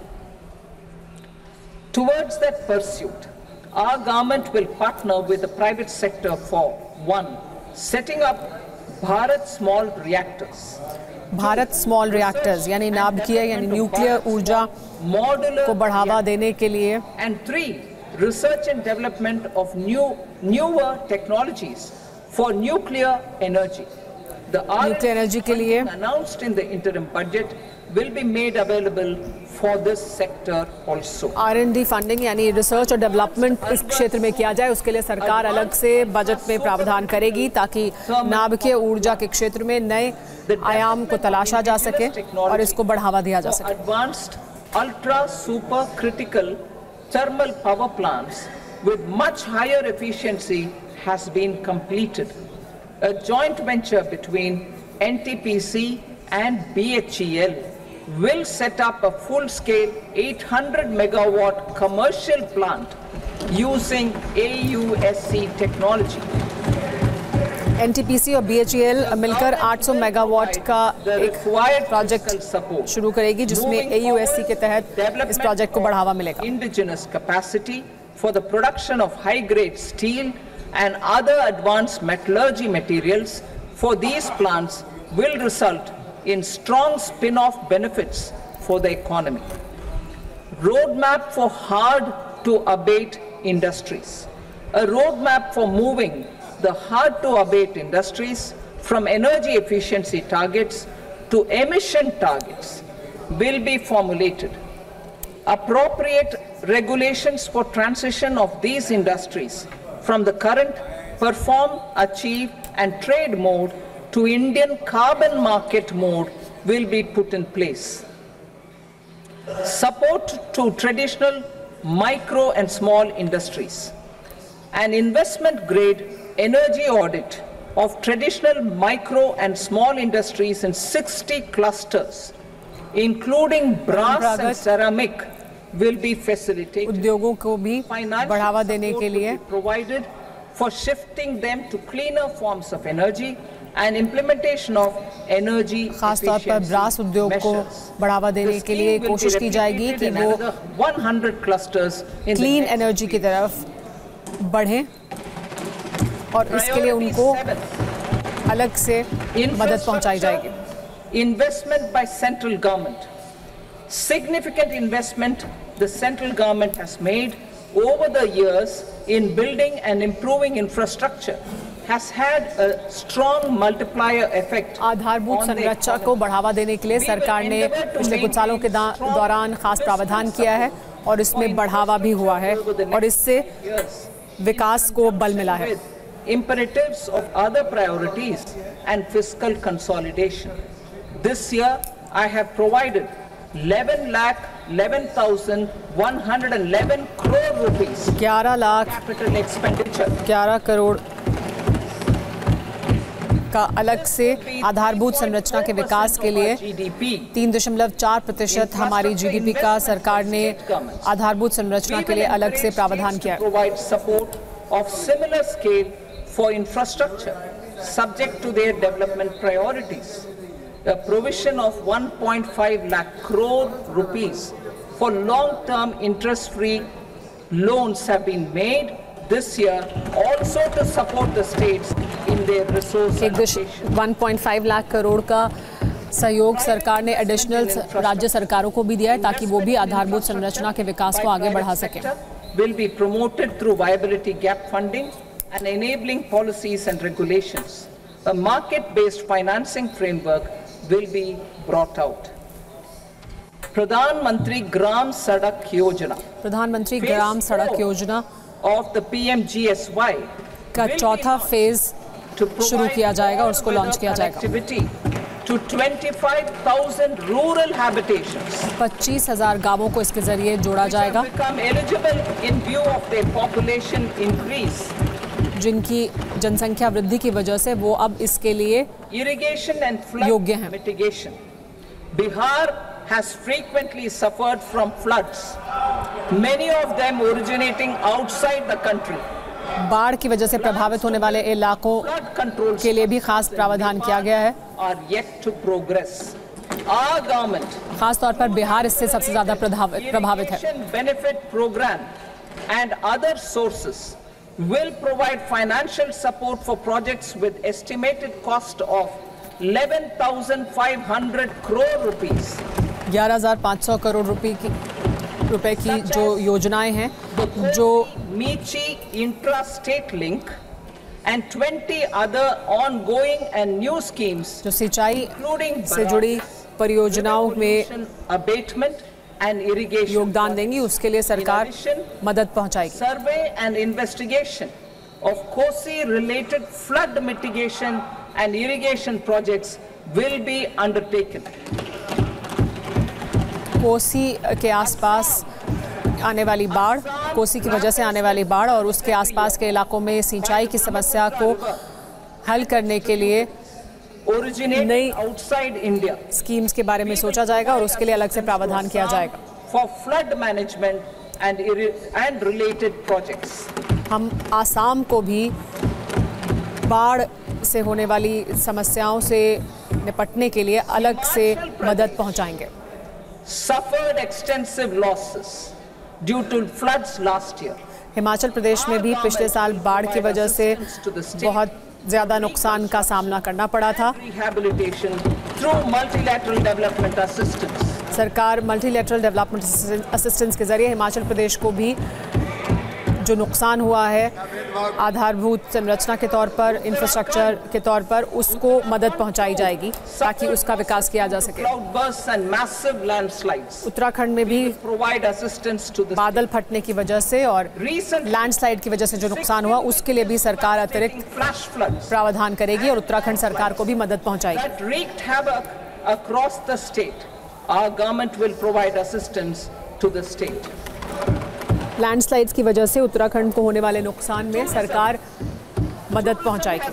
Towards that pursuit, our government will partner with the private sector for one, setting up Bharat Small Reactors. Bharat small reactors यानी नाभिकीय यानी nuclear ऊर्जा को बढ़ावा देने के लिए and three, research and development of new newer technologies for nuclear energy. The nuclear energy के लिए announced in the interim budget will be made available for this sector also. R and D funding यानी research और development इस क्षेत्र में किया जाए, उसके लिए सरकार अलग से बजट में प्रावधान करेगी ताकि नाभिकीय ऊर्जा के क्षेत्र में नए आयाम को तलाशा जा सके और इसको बढ़ावा दिया जा सके। Advanced ultra super critical thermal power plants with much higher efficiency has been completed. A joint venture between N T P C and B H E L will set up a full-scale eight hundred megawatt commercial plant using A U S C technology. N T P C और B H E L मिलकर आठ सौ megawatt का एक project शुरू करेगी जिसमें A U S C के तहत इस प्रोजेक्ट को बढ़ावा मिलेगा। Indigenous capacity for the production of high-grade steel and other advanced metallurgy materials for these plants will result in strong spin-off benefits for the economy. Roadmap for hard-to-abate industries. A roadmap for moving the hard-to-abate industries from energy efficiency targets to emission targets will be formulated. Appropriate regulations for transition of these industries from the current perform, achieve, and trade mode to Indian carbon market mode will be put in place. Support to traditional micro and small industries. An investment grade energy audit of traditional micro and small industries in sixty clusters, including brass and ceramic, will be facilitated. उद्योगों को भी बढ़ावा देने के लिए provided for shifting them to cleaner forms of energy and implementation of energy खासतौर पर brass उद्योग को बढ़ावा देने के लिए कोशिश की जाएगी कि वो one hundred clusters clean energy की तरफ बढ़ें और इसके लिए उनको अलग से मदद पहुंचाई जाएगी। Investment by central government. Significant investment the central government has made over the years in building and improving infrastructure has had a strong multiplier effect. आधारभूत संरचना को बढ़ावा देने के लिए सरकार ने पिछले कुछ सालों के दौरान खास प्रावधान किया है और इसमें बढ़ावा भी हुआ है और इससे विकास को बल मिला है। Imperatives of other priorities and fiscal consolidation. This year, I have provided eleven lakh eleven thousand one hundred eleven crore rupees. ग्यारह लाख capital expenditure. ग्यारह करोड़ का अलग से आधारभूत संरचना के विकास के लिए तीन दशमलव चार प्रतिशत हमारी जीडीपी का सरकार ने आधारभूत संरचना के लिए अलग से प्रावधान किया है। Provide support of similar scale for infrastructure, subject to their development priorities. a provision of one point five lakh crore rupees for long-term interest-free loans have been made this year, also to support the states in their resource allocation. one point five lakh crore का सहयोग सरकार ने additional राज्य सरकारों को भी दिया है ताकि वो भी आधारभूत संरचना के विकास को आगे बढ़ा सकें. Will be promoted through viability gap funding and enabling policies and regulations. A market-based financing framework will be brought out. Pradhan Mantri Gram Sadak Yojana. प्रधानमंत्री ग्राम सड़क योजना of the P M G S Y का चौथा phase शुरू किया जाएगा और उसको लॉन्च किया जाएगा. To twenty-five thousand rural habitations. पच्चीस हजार गांवों को इसके जरिए जोड़ा जाएगा Become eligible in view of their population increase. जिनकी जनसंख्या वृद्धि की वजह से वो अब इसके लिए Irrigation and flood योग्य हैं. mitigation. Bihar has frequently suffered from floods, many of them originating outside the country. बाढ़ की वजह से प्रभावित होने वाले इलाकों Flood controls के लिए भी खास प्रावधान किया गया है. are yet to progress. Our government खास तौर पर बिहार इससे सबसे ज्यादा प्रभावित प्रभावित है. Irrigation benefit program and other sources will provide financial support for projects with estimated cost of eleven thousand five hundred crore rupees. ग्यारह हजार पाँच सौ करोड़ रुपए की रुपए की जो योजनाएं हैं जो Michi intra-state link and twenty other ongoing and new schemes जो सिंचाई including से जुड़ी परियोजनाओं में pollution abatement and irrigation योगदान देंगी, उसके लिए सरकार मदद पहुंचाएगी. survey and investigation of Kosi related flood mitigation and irrigation projects will be undertaken. Kosi के आसपास आने वाली बाढ़, कोसी की वजह से आने वाली बाढ़ और उसके आसपास के इलाकों में सिंचाई की समस्या को हल करने के लिए नई outside India स्कीम्स के बारे में सोचा जाएगा और उसके लिए अलग से प्रावधान किया जाएगा. for flood management and and related projects. हम आसाम को भी बाढ़ से होने वाली समस्याओं से निपटने के लिए अलग से मदद पहुंचाएंगे. Suffered extensive losses due to floods last year. Himachal Pradesh में भी पिछले साल बाढ़ की वजह से बहुत ज्यादा नुकसान का सामना करना पड़ा था. Rehabilitation through multilateral development assistance. सरकार मल्टीलेटरल डेवलपमेंट असिस्टेंस के जरिए हिमाचल प्रदेश को भी जो नुकसान हुआ है आधारभूत संरचना के तौर पर, इंफ्रास्ट्रक्चर के तौर पर, उसको मदद पहुंचाई जाएगी ताकि उसका विकास किया जा सके. उत्तराखंड में भी बादल फटने की वजह से और लैंडस्लाइड की वजह से जो नुकसान हुआ उसके लिए भी सरकार अतिरिक्त प्रावधान करेगी और उत्तराखंड सरकार को भी मदद पहुंचाएगी. लैंडस्लाइड्स की वजह से उत्तराखंड को होने वाले नुकसान में सरकार मदद पहुंचाएगी.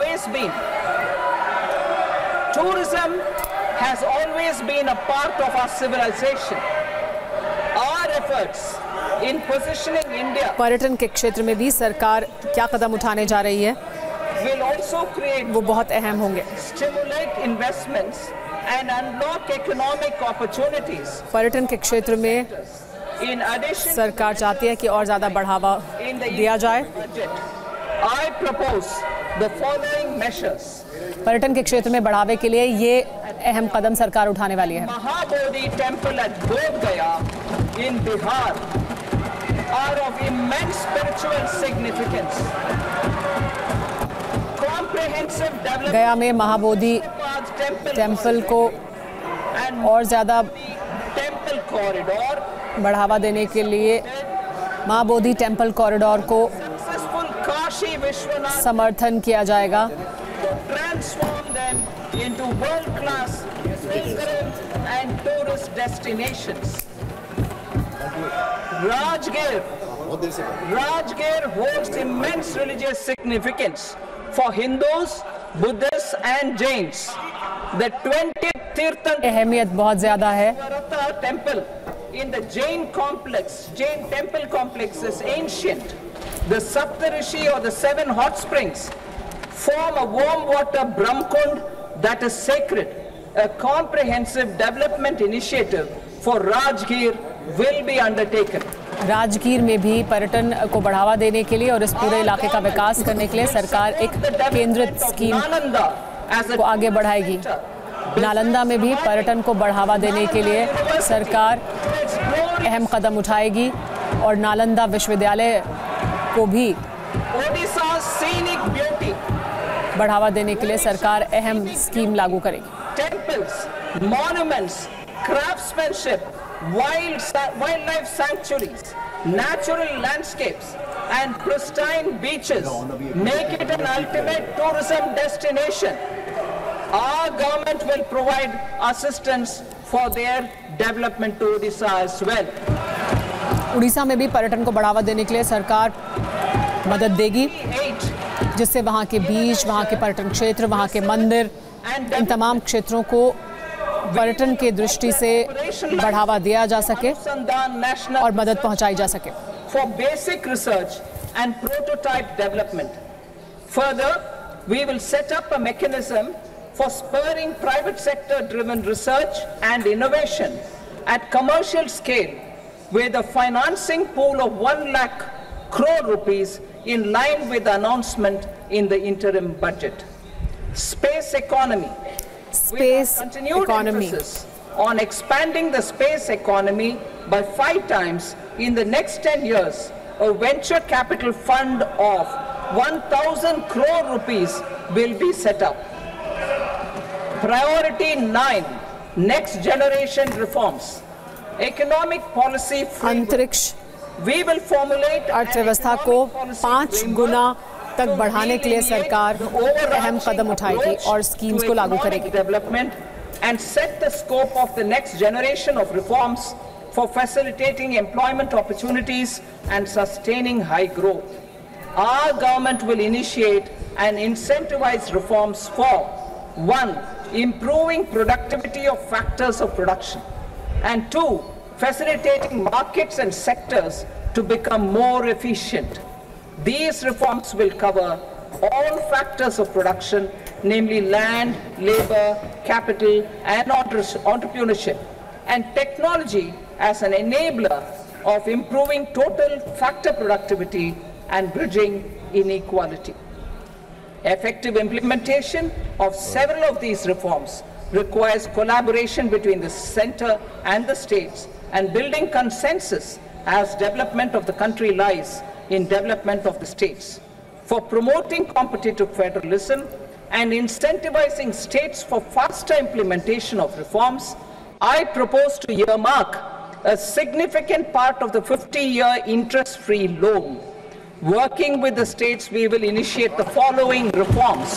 Tourism has always been a part of our civilization. Our efforts in positioning India पर्यटन के क्षेत्र में भी सरकार क्या कदम उठाने जा रही है will also create वो बहुत अहम होंगे. stimulate investments and unlock economic opportunities. पर्यटन के क्षेत्र में In addition, सरकार चाहती है कि और ज्यादा बढ़ावा दिया जाए. I propose the following measures. पर्यटन के क्षेत्र में बढ़ावे के लिए ये अहम कदम सरकार उठाने वाली है. Mahabodhi temple at Bodh Gaya in Bihar are of immense spiritual significance. Comprehensive development गया में महाबोधि टेम्पल को और ज्यादा temple corridor बढ़ावा देने के लिए महाबोधि टेम्पल कॉरिडोर को successful Kashi Vishwanath समर्थन किया जाएगा. transform them into world-class pilgrim and tourist destinations. Rajgir, Rajgir holds immense religious significance for Hindus, Buddhists and Jains. The twentieth Tirthan अहमियत बहुत ज्यादा है. temple in the Jain complex, Jain temple complex is ancient. The Saptarishi or the seven hot springs form a warm water Brahmkund that is sacred. a comprehensive development initiative for Rajgir will be undertaken. Rajgir में भी पर्यटन को बढ़ावा देने के लिए और इस पूरे इलाके का विकास करने के लिए सरकार एक केंद्रित स्कीम को आगे बढ़ाएगी। नालंदा में भी पर्यटन को बढ़ावा देने के लिए सरकार अहम कदम उठाएगी और नालंदा विश्वविद्यालय को भी बढ़ावा देने के लिए सरकार अहम स्कीम लागू करेगी। Temples, monuments, craftsmanship, wild wildlife sanctuaries, natural landscapes, and pristine beaches make it an ultimate tourism destination. Our government will provide assistance for their development to Odisha as well. Orissa में भी पर्यटन को बढ़ावा देने के लिए सरकार मदद देगी, जिससे वहाँ के बीच, वहाँ के पर्यटन क्षेत्र, वहाँ के मंदिर, इन तमाम क्षेत्रों को पर्यटन के दृष्टि से बढ़ावा दिया जा सके और मदद पहुंचाई जा सके। For basic research and prototype development. Further, we will set up a mechanism for spurring private sector driven research and innovation at commercial scale with a financing pool of one lakh crore rupees in line with the announcement in the interim budget. Space economy. Space continued economy. Emphasis on expanding the space economy by five times in the next ten years. A venture capital fund of one thousand crore rupees will be set up. Priority nine, next generation reforms. Economic policy अंतरिक्ष We will formulate अर्थव्यवस्था को पाँच गुना तक बढ़ाने के लिए सरकार अहम कदम उठाएगी और स्कीम्स को लागू करेगी। Development and set the scope of the next generation of reforms for facilitating employment opportunities and sustaining high growth. Our government will initiate and incentivize reforms for one, improving productivity of factors of production, and two, facilitating markets and sectors to become more efficient. These reforms will cover all factors of production, namely land, labor, capital, and entrepreneurship, and technology as an enabler of improving total factor productivity and bridging inequality. Effective implementation of several of these reforms requires collaboration between the center and the states and building consensus as development of the country lies in development of the states. For promoting competitive federalism and incentivizing states for faster implementation of reforms, I propose to earmark a significant part of the fifty-year interest-free loan. Working with the states, we will initiate the following reforms.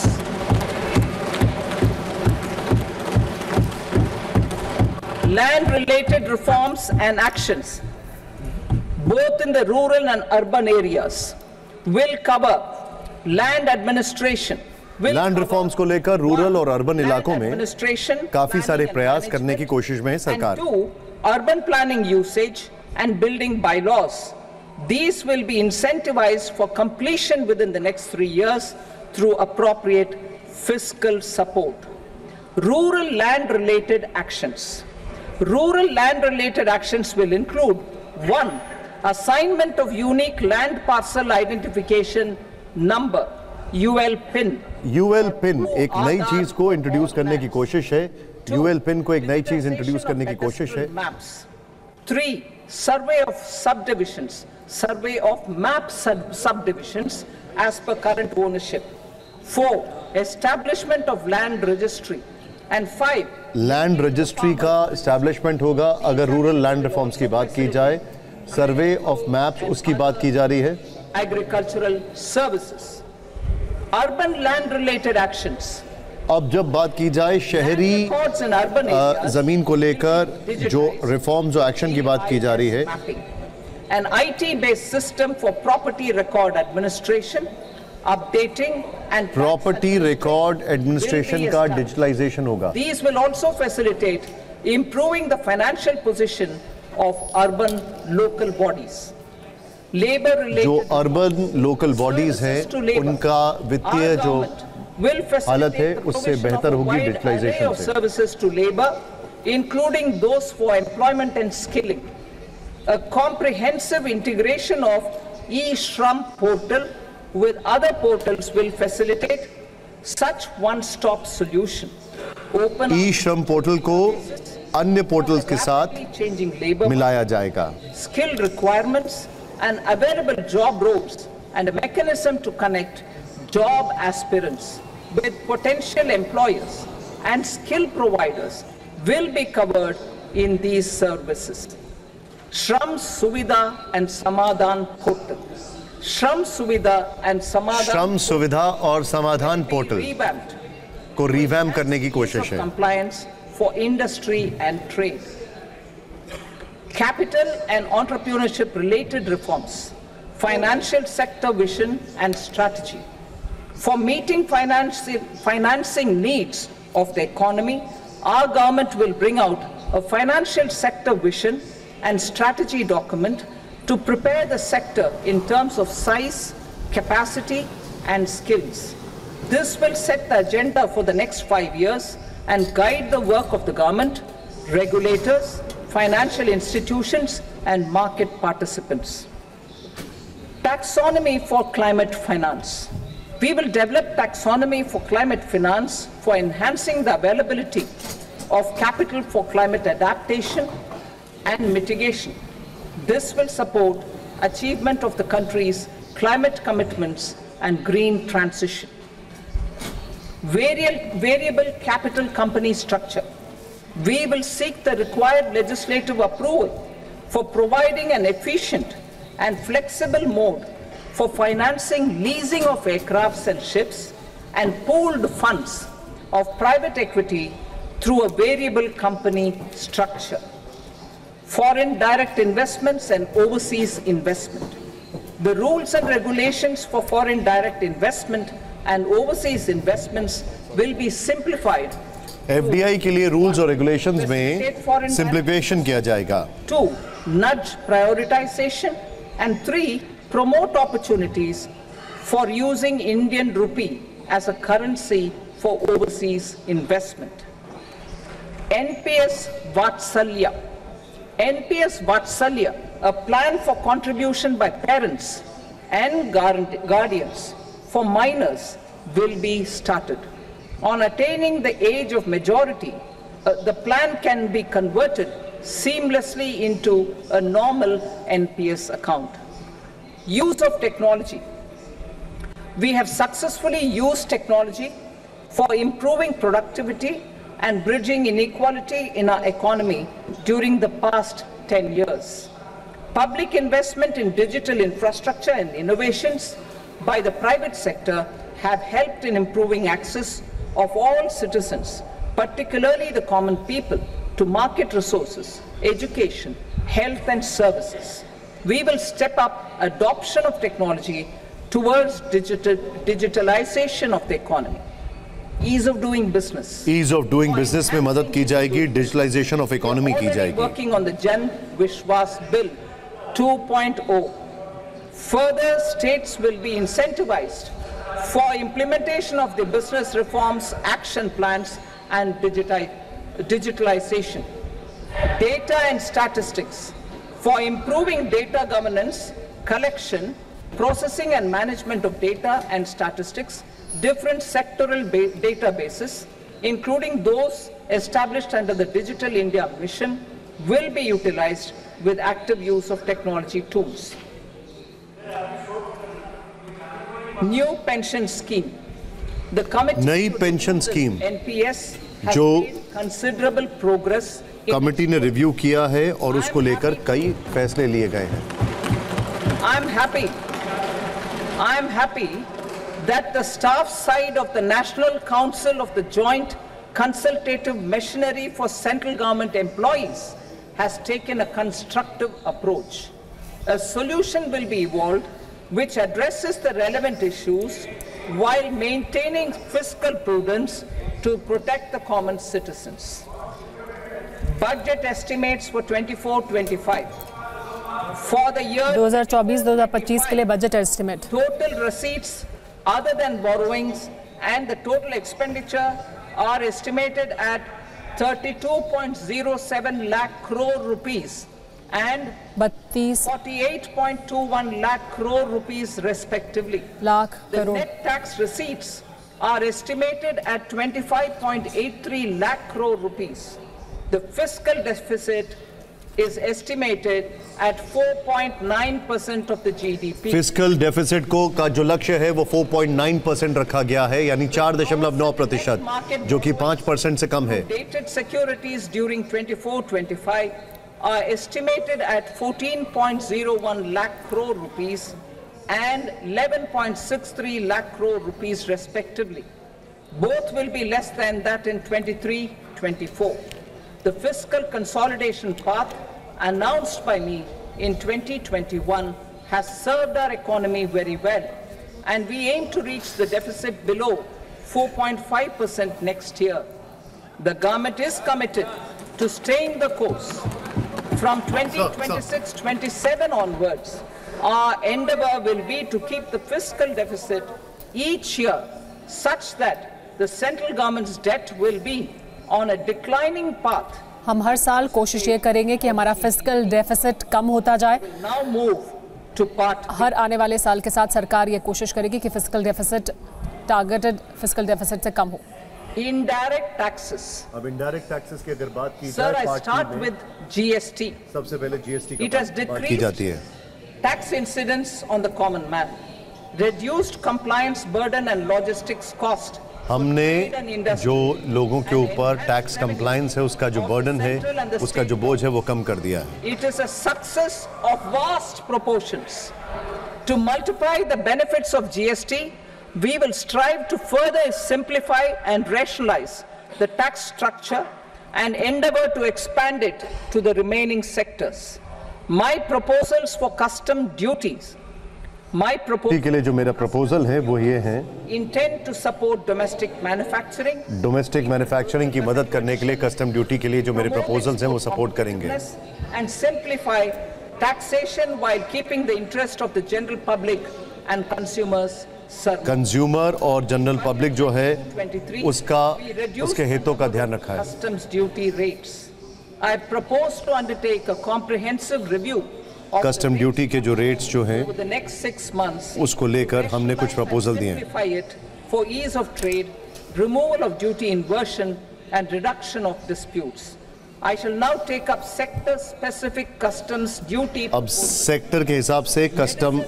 Land-related reforms and actions, both in the rural and urban areas, will cover land administration. Land reforms को लेकर rural और urban इलाकों में काफी सारे प्रयास करने की कोशिश में है सरकार। Urban planning usage and building bylaws. These will be incentivized for completion within the next three years through appropriate fiscal support. Rural land-related actions. Rural land-related actions will include one, assignment of unique land parcel identification number, U L P I N. U L P I N एक नई चीज को introduce करने की कोशिश है। U L P I N को एक नई चीज इंट्रोड्यूस करने की कोशिश है। Three, survey of subdivisions, survey of map sub subdivisions as per current ownership. Four, establishment of land registry. And five, land registry का एस्टैब्लिशमेंट होगा अगर रूरल लैंड रिफॉर्म्स की बात की जाए। सर्वे ऑफ मैप्स उसकी बात की जा रही है। Agricultural services, urban land related actions. अब जब बात की जाए शहरी जमीन को लेकर जो रिफॉर्म्स और एक्शन की बात की जा रही है, N I T based system for property record administration, updating and property record administration का डिजिटलाइजेशन होगा। These will also facilitate improving the financial position of urban local bodies. Labor related जो अर्बन लोकल बॉडीज हैं उनका वित्तीय जो will facilitate the provision of a wide array of services to labor, including those for employment and skilling. A comprehensive integration of e-Shram portal with other portals will facilitate such one-stop solution. Open e-Shram portal को अन्य portals के साथ मिलाया जाएगा. Skill requirements and available job roles and a mechanism to connect job aspirants with potential employers and skill providers will be covered in these services. Shram Suvidha and Samadhan portal. Shram Suvidha and Samadhan Shram Suvidha और समाधान portal को revamp करने की कोशिश है. Compliance for industry and trade. Capital and entrepreneurship related reforms. Financial sector vision and strategy. For meeting financing, financing needs of the economy, our government will bring out a financial sector vision and strategy document to prepare the sector in terms of size, capacity, and skills. This will set the agenda for the next five years and guide the work of the government, regulators, financial institutions, and market participants. Taxonomy for climate finance. We will develop taxonomy for climate finance for enhancing the availability of capital for climate adaptation and mitigation. This will support achievement of the country's climate commitments and green transition. Variable, variable capital company structure. We will seek the required legislative approval for providing an efficient and flexible mode for financing leasing of aircrafts and ships and pooled funds of private equity through a variable company structure. Foreign direct investments and overseas investment. The rules and regulations for foreign direct investment and overseas investments will be simplified. F D I के लिए rules और regulations में simplification किया जाएगा. Two, nudge prioritization, and three, promote opportunities for using Indian rupee as a currency for overseas investment. N P S Vatsalya. N P S Vatsalya, a plan for contribution by parents and guardians for minors, will be started. On attaining the age of majority, uh, the plan can be converted seamlessly into a normal N P S account. Use of technology. We have successfully used technology for improving productivity and bridging inequality in our economy during the past ten years. Public investment in digital infrastructure and innovations by the private sector have helped in improving access of all citizens, particularly the common people, to market resources, education, health and services. We will step up adoption of technology towards digital, digitalization of the economy. Ease of doing business. Ease of doing business में मदद की जाएगी, digitalization of economy की जाएगी. Working on the Jan Vishwas Bill two point oh. Further, states will be incentivized for implementation of the business reforms, action plans, and digiti digitalization. Data and statistics. For improving data governance, collection, processing and management of data and statistics, different sectoral databases, including those established under the Digital India Mission, will be utilized with active use of technology tools. New pension scheme. The committee नई pension scheme N P S has जो made considerable progress. Committee ने review किया है और उसको लेकर कई फैसले लिए गए हैं. I'm happy. I'm happy that the staff side of the National Council of the Joint Consultative Machinery for Central Government Employees has taken a constructive approach. A solution will be evolved which addresses the relevant issues while maintaining fiscal prudence to protect the common citizens. Budget estimates for twenty-four twenty-five. For the year twenty twenty-four twenty twenty-five के लिए budget estimate. Total receipts other than borrowings and the total expenditure are estimated at thirty-two point zero seven lakh crore rupees and forty-eight point two one lakh crore rupees respectively. Lakh the crore. net tax receipts are estimated at twenty-five point eight three lakh crore rupees. The fiscal deficit is estimated at four point nine percent of the G D P. Fiscal deficit को का जो लक्ष्य है वो four point nine percent रखा गया है, यानी चार दशमलव नौ प्रतिशत, जो कि पाँच परसेंट से कम है. Dated securities during twenty-four twenty-five are estimated at fourteen point zero one lakh crore rupees and eleven point six three lakh crore rupees respectively. Both will be less than that in twenty-three twenty-four. The fiscal consolidation path announced by me in twenty twenty-one has served our economy very well, and we aim to reach the deficit below four point five percent next year. The government is committed to staying the course. From twenty twenty-six twenty-seven onwards, our endeavor will be to keep the fiscal deficit each year such that the central government's debt will be on a declining path. हम हर साल कोशिश ये करेंगे कि हमारा fiscal deficit कम होता जाए. Now move to part B. हर आने वाले साल के साथ सरकार ये कोशिश करेगी कि fiscal deficit targeted fiscal deficit से कम हो. Indirect taxes. अब इनडायरेक्ट टैक्सेस की अगर बात की Sir, जाए, I start with G S T. सबसे पहले जीएसटी It has की बात की जाती है. decreased tax incidence on the common man, reduced compliance burden and logistics cost. हमने जो लोगों के ऊपर टैक्स कंप्लायंस है उसका जो बर्डन है, उसका जो बोझ है वो कम कर दिया है. It is a success of vast proportions. To multiply the benefits of G S T, we will strive to further simplify and rationalize the tax structure and endeavor to expand it to the remaining sectors. My proposals for custom duties My proposal के लिए जो मेरा proposal है वो ये है, intend to support domestic manufacturing, domestic manufacturing की मदद करने के लिए कस्टम ड्यूटी के लिए जो मेरे प्रपोजल्स हैं वो सपोर्ट करेंगे. and simplify taxation while keeping the interest of the general public and consumers served. Consumer और जनरल पब्लिक जो है उसका उसके हितों का ध्यान रखा है. Customs duty rates. I propose to undertake a comprehensive review custom duty के जो रेट्स जो हैं over the next six months, उसको लेकर हमने कुछ प्रपोजल दिए हैं. simplify it for ease of trade, removal of duty inversion and reduction of disputes. I shall now take up sector-specific customs duty अब सेक्टर के हिसाब से custom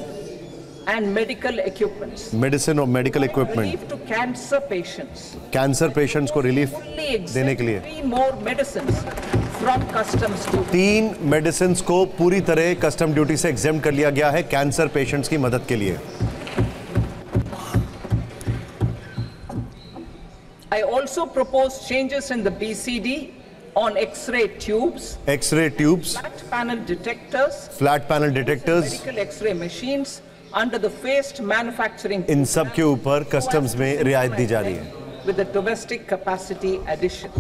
and medical equipments. Medicine और medical equipment, Relief to cancer patients. Cancer patients को relief Fully देने के लिए exempt three more medicines from customs duty. तीन मेडिसिन को पूरी तरह कस्टम ड्यूटी से एग्जेम्प्ट कर लिया गया है कैंसर पेशेंट्स की मदद के लिए. I also propose changes in the B C D on X-ray tubes, X-ray tubes, flat panel detectors, flat panel detectors, medical X-ray machines under the phased manufacturing इन सब के ऊपर कस्टम्स में रियायत दी जा रही है. with the domestic capacity addition.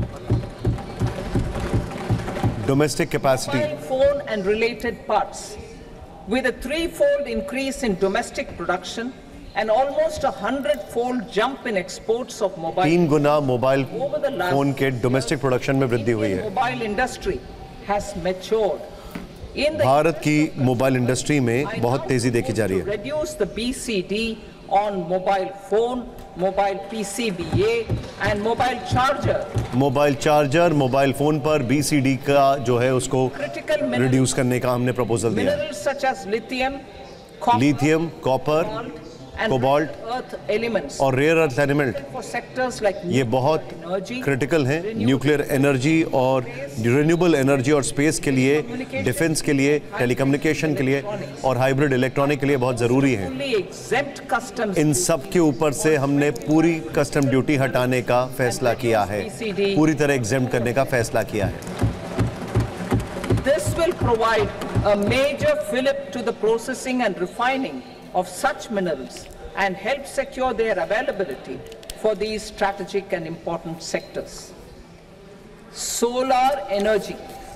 Domestic capacity, Mobile phone and related parts. With a threefold increase in domestic production and almost a hundred-fold jump in exports of mobile तीन गुना mobile over the last phone के domestic production में वृद्धि हुई Indian है. mobile industry has matured. In the Bharat की mobile industry में बहुत तेजी देखी जा रही to है. reduce the B C D on mobile phone, mobile P C B A and mobile charger. Mobile charger, mobile phone पर बी सी डी का जो है उसको Critical minerals, रिड्यूस करने का हमने प्रपोजल दिया है. minerals such as lithium, copper, lithium, copper, cobalt, and cobalt rare earth elements और rare earth element for sectors like ये बहुत energy, क्रिटिकल हैं. न्यूक्लियर एनर्जी और रिन्यूएबल एनर्जी और स्पेस के लिए, डिफेंस के लिए, टेलीकम्युनिकेशन के लिए और हाइब्रिड इलेक्ट्रॉनिक के लिए बहुत ज़रूरी है. fully exempt customs. इन सब के ऊपर से हमने पूरी कस्टम ड्यूटी हटाने का फैसला किया है, पूरी तरह एग्जेम्प्ट करने का फैसला किया है. This will provide a major fillip to the processing and refining of such minerals and help secure their availability for these strategic and important sectors. Solar energy.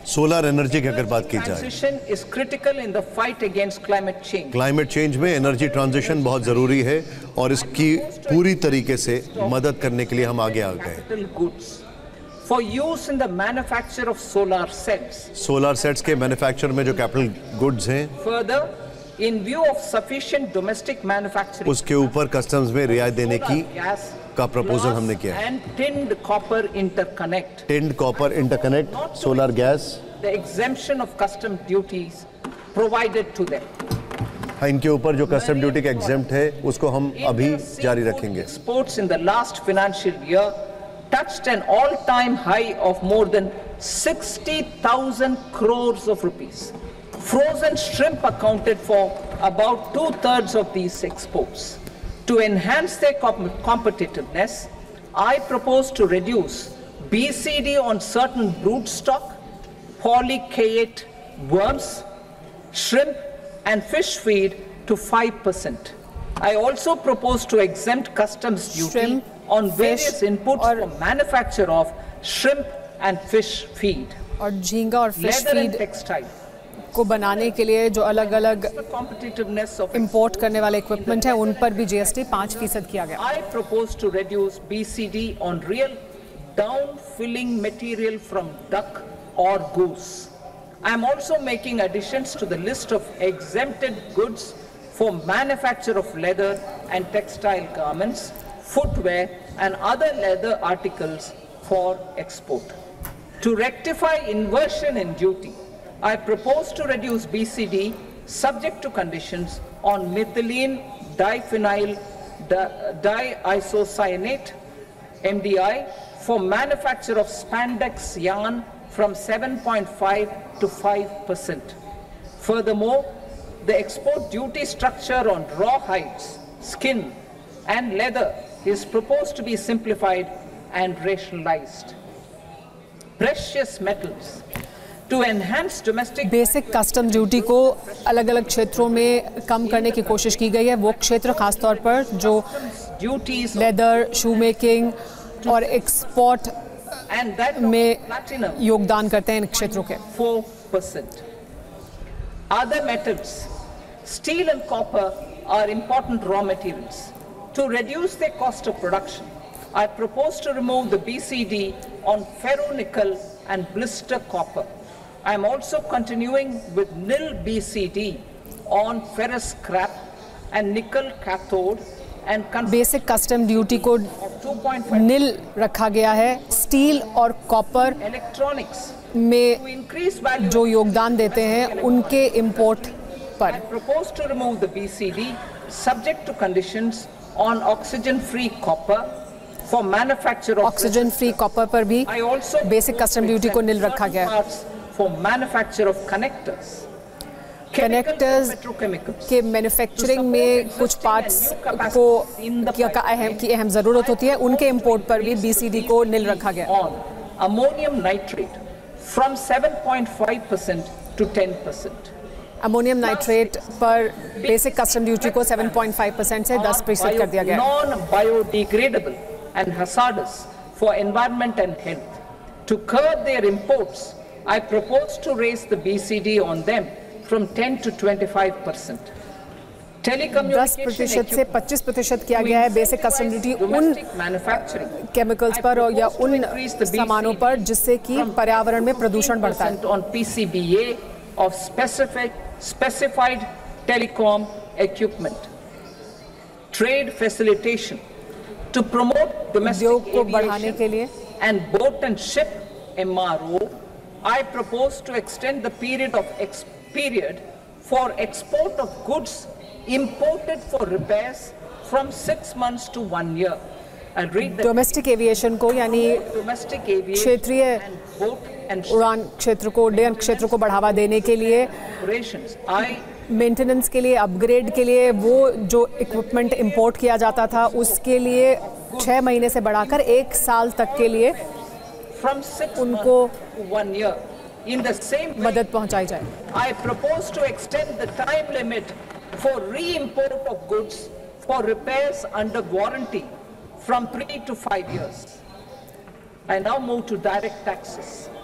Solar energy की अगर बात की जाए, transition is critical in the fight against climate change. Climate change में energy transition बहुत ज़रूरी है और इसकी पूरी तरीके से मदद करने के लिए हम आगे आ गए। Capital goods for use in the manufacture of solar cells. Solar sets के मैन्युफैक्चर में जो कैपिटल गुड्स हैं, Further, in view of sufficient domestic manufacturing, उसके ऊपर कस्टम्स में रियायत देने की gas, का प्रपोजल glass हमने किया है। and tinned copper interconnect. Tinned copper interconnect, solar gas, The exemption of custom duties provided to them. हाँ, इनके ऊपर जो कस्टम ड्यूटी का एग्जेम्प्ट है उसको हम अभी जारी रखेंगे। Exports in the last financial year touched an all-time high of more than sixty thousand crores of rupees. Frozen shrimp accounted for about two-thirds of these exports. To enhance their com- competitiveness, I propose to reduce B C D on certain broodstock, polychaete worms, shrimp and fish feed to five percent. I also propose to exempt customs duty Shrimp, on various fish inputs और- for manufacture of shrimp and fish feed, और झींगा और fish leather and feed textile. को बनाने के लिए जो अलग अलग The competitiveness of इंपोर्ट करने वाले इक्विपमेंट है उन पर भी जीएसटी पाँच फीसद किया गया। I propose to reduce B C D on real down-filling material from duck or goose. I am also making additions to the list of exempted goods for manufacture of leather and textile garments, footwear and other leather articles for export. To rectify inversion in duty, I propose to reduce B C D subject to conditions on methylene diphenyl di- diisocyanate M D I for manufacture of spandex yarn from seven point five to five percent. Furthermore, the export duty structure on raw hides, skin and leather is proposed to be simplified and rationalized. Precious metals. To enhance domestic basic custom duty को अलग अलग क्षेत्रों में कम करने की कोशिश की गई है। वो क्षेत्र खासतौर पर जो duties लेदर, शू मेकिंग और एक्सपोर्ट and that of में platinum योगदान करते हैं इन क्षेत्रों के। four percent. Other metals, steel and copper are important raw materials. To reduce their cost of production, I propose to remove the B C D on ferronickel and blister copper. I am also continuing with nil B C D on ferrous scrap and nickel cathode and basic custom duty को two point five nil रखा गया है। Steel और copper electronics to में increase value. जो योगदान देते हैं उनके इंपोर्ट पर I propose to remove the B C D subject to conditions on oxygen-free copper for manufacture of oxygen free copper पर भी I also basic custom duty को नील रखा गया है। parts for manufacture of connectors. Connectors Petrochemicals. के manufacturing में कुछ parts को की का अहम की अहम ज़रूरत होती है, उनके इंपोर्ट पर भी बीसीडी को नील रखा गया। On ammonium nitrate from seven point five percent to ten percent. Ammonium nitrate पर बेसिक कस्टम ड्यूटी को सात पॉइंट पाँच परसेंट से दस प्रतिशत कर दिया गया है। Non-biodegradable and hazardous for environment and health. To curb their imports, I propose to raise the B C D on them from ten to twenty-five percent. दस प्रतिशत से पच्चीस प्रतिशत किया गया है बेसिक कस्टम ड्यूटी उन केमिकल्स पर और या उन सामानों पर जिससे कि पर्यावरण में प्रदूषण बढ़ता है। On P C B A of specific specified telecom equipment. Trade facilitation to promote domestic उद्योग को बढ़ाने के लिए and boat and ship M R O, I propose to extend the period of ex period for export of goods imported for repairs from six months to one year. I'll read the domestic aviation को यानी domestic aviation क्षेत्रीय and boat and उड़ान क्षेत्र को उड्डयन क्षेत्र को बढ़ावा देने के लिए operations. I मेंटेनेंस के लिए अपग्रेड के लिए वो जो इक्विपमेंट इंपोर्ट किया जाता था उसके लिए छः महीने से बढ़ाकर एक साल तक के लिए from six उनको months to one year. In the same way, मदद पहुंचाई जाए। I propose to extend the time limit for re-import of goods for repairs under warranty from three to five years. I now move to direct taxes.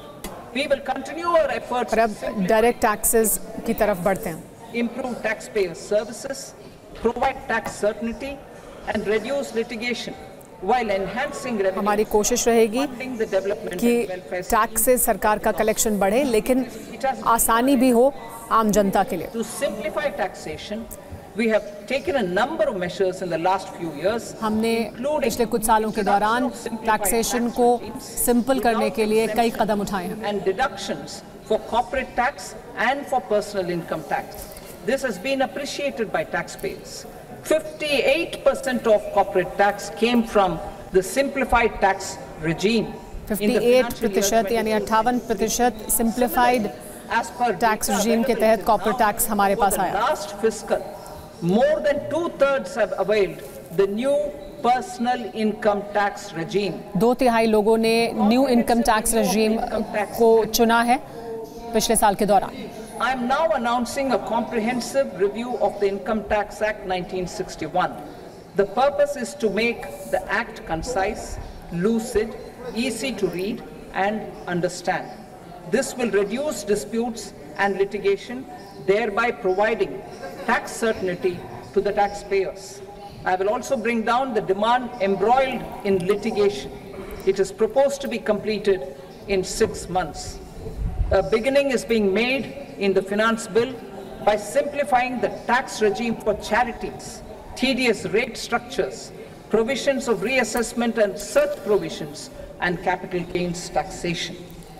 We will continue our efforts और अब direct taxes की तरफ बढ़ते हैं. Improve taxpayer services, provide tax certainty, and reduce litigation, while enhancing revenue. हमारी कोशिश रहेगी कि टैक्स से सरकार का कलेक्शन बढ़े, लेकिन आसानी भी हो आम जनता के लिए. To simplify taxation, we have taken a number of measures in the last few years. हमने पिछले कुछ सालों के दौरान टैक्सेशन को सिंपल करने के लिए कई कदम उठाए हैं. And deductions for corporate tax and for personal income tax. This has been appreciated by taxpayers. fifty-eight percent of corporate tax came from the simplified tax regime. अट्ठावन प्रतिशत यानी अट्ठावन प्रतिशत सिंप्लीफाइड टैक्स regime के तहत कॉर्पोरेट टैक्स हमारे पास आया. Last fiscal, more than two-thirds have availed the new personal income tax regime. दो तिहाई लोगों ने न्यू इनकम टैक्स regime को चुना है पिछले साल के दौरान. I am now announcing a comprehensive review of the Income Tax Act nineteen sixty-one. The purpose is to make the act concise, lucid, easy to read and understand. This will reduce disputes and litigation, thereby providing tax certainty to the taxpayers. I will also bring down the demand embroiled in litigation. It is proposed to be completed in six months. A beginning is being made in the finance bill by simplifying the tax regime for charities, tedious rate structures, provisions of reassessment and search provisions, and capital gains taxation.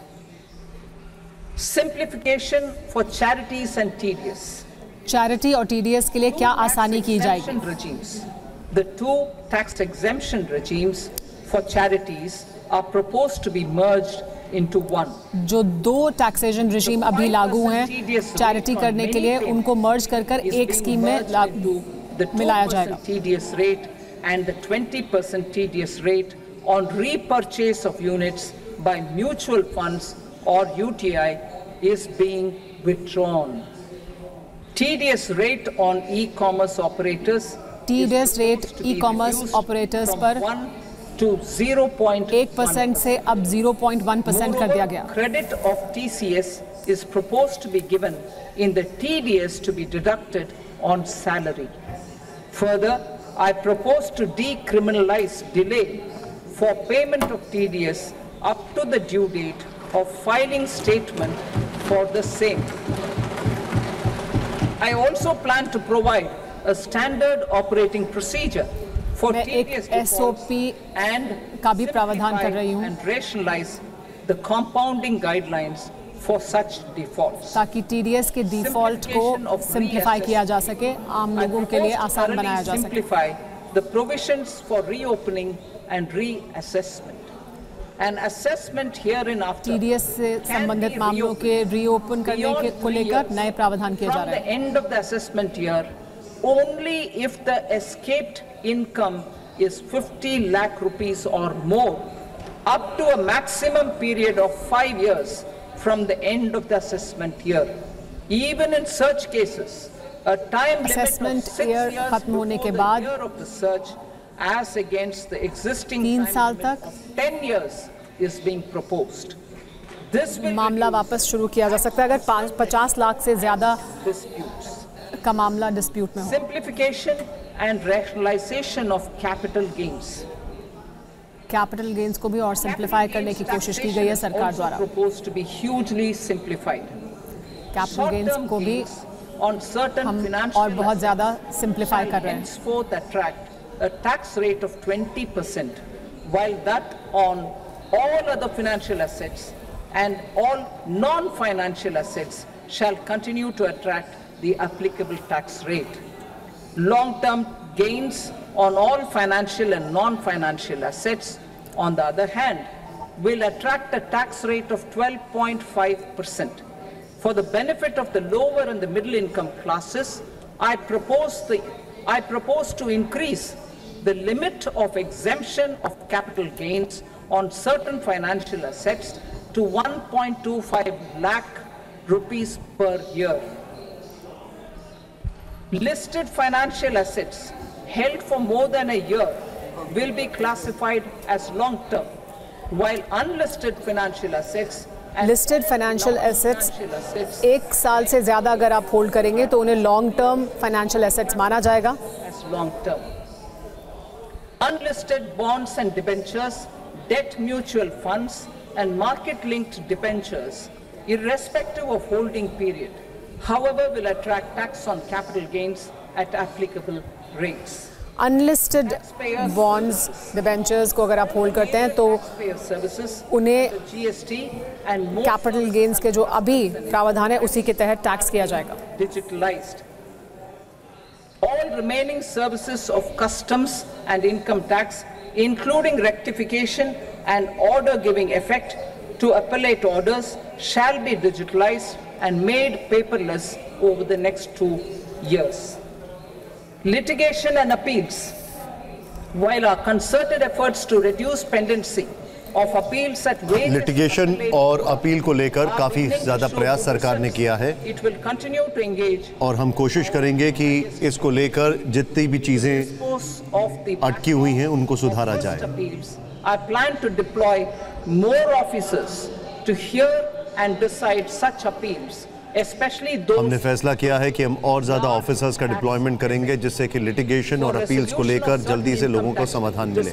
Simplification for charities and tedious. Charity और T D S के लिए क्या आसानी की जाएगी? Regimes. The two tax exemption regimes for charities are proposed to be merged into one. जो दो taxation regime अभी लागू हैं चैरिटी करने के लिए, उनको मर्ज कर कर एक स्कीम में मिलाया जाएगा. T D S rate and the twenty percent T D S rate on repurchase of units by mutual funds or U T I is being withdrawn. T D S rate on e-commerce operators. T D S rate e-commerce operators पर to zero point one percent से अब zero point one percent कर दिया गया. Credit of T C S is proposed to be given in the T D S to be deducted on salary. Further, I propose to decriminalize delay for payment of T D S up to the due date of filing statement for the same. I also plan to provide a standard operating procedure for मैं T D S एक S O P and का भी प्रावधान कर रही हूँ and rationalize the compounding guidelines for such defaults. ताकि T D S के डिफॉल्ट को सिंप्लीफाई किया जा सके, आम लोगों के लिए आसान बनाया जा सके. Simplify the provisions for reopening and reassessment. An assessment hereinafter T D S से संबंधित मामलों के रीओपन करने के को लेकर नए प्रावधान किए जा रहे हैं. From the end of the assessment year, only if the escaped income is fifty lakh rupees or more, up to a maximum period of five years from the end of the assessment year. Even in such cases, a time limit Assessment of six year years खत्म होने के before बाद the year of the search, as against the existing तीन time साल limit तक of ten years is being proposed. This will मामला वापस शुरू किया जा सकता है अगर पचास लाख से ज्यादा disputes. का मामला डिस्प्यूट में हो. Simplification and rationalization of capital gains. Capital gains को भी और सिंप्लीफाई करने की कोशिश की गई है सरकार द्वारा. Proposed to be hugely simplified. Capital gains को भी on certain हम financial और बहुत ज्यादा सिंप्लीफाई कर रहे हैं. henceforth attract a tax rate of twenty percent, while that on all other financial assets and all non-financial assets shall continue to attract the applicable tax rate. Long-term gains on all financial and non-financial assets, on the other hand, will attract a tax rate of twelve point five percent. For the benefit of the lower and the middle income classes, I propose, the, I propose to increase the limit of exemption of capital gains on certain financial assets to one point two five lakh rupees per year. Listed financial assets held for more than a year will be classified as long-term, while unlisted financial assets listed financial assets एक साल से ज़्यादा अगर आप hold करेंगे तो उन्हें long term financial assets माना जाएगा। Unlisted bonds and debentures, debt mutual funds and market-linked debentures, irrespective of holding period, however, will attract tax on capital gains at applicable rates. Unlisted bonds, debentures को अगर आप hold करते हैं तो उन्हें capital gains के जो अभी प्रावधान है उसी के तहत टैक्स किया जाएगा। Digitalized. All remaining services of customs and income tax, including rectification and order giving effect to appellate orders, shall be digitalized and made paperless over the next two years. Litigation and appeals. While our concerted efforts to reduce pendency of appeals at various litigation और appeal को लेकर काफ़ी ज़्यादा प्रयास सरकार ने किया है it will continue to engage और हम कोशिश करेंगे कि इसको लेकर जितनी भी चीज़ें अटकी हुई हैं उनको सुधारा जाए। I plan to deploy more officers to hear and decide such appeals, especially those. हमने फैसला किया है कि हम और ज़्यादा ऑफिसर्स का डिप्लॉयमेंट करेंगे जिससे कि लिटिगेशन और अपील्स को लेकर जल्दी से लोगों को समाधान मिले।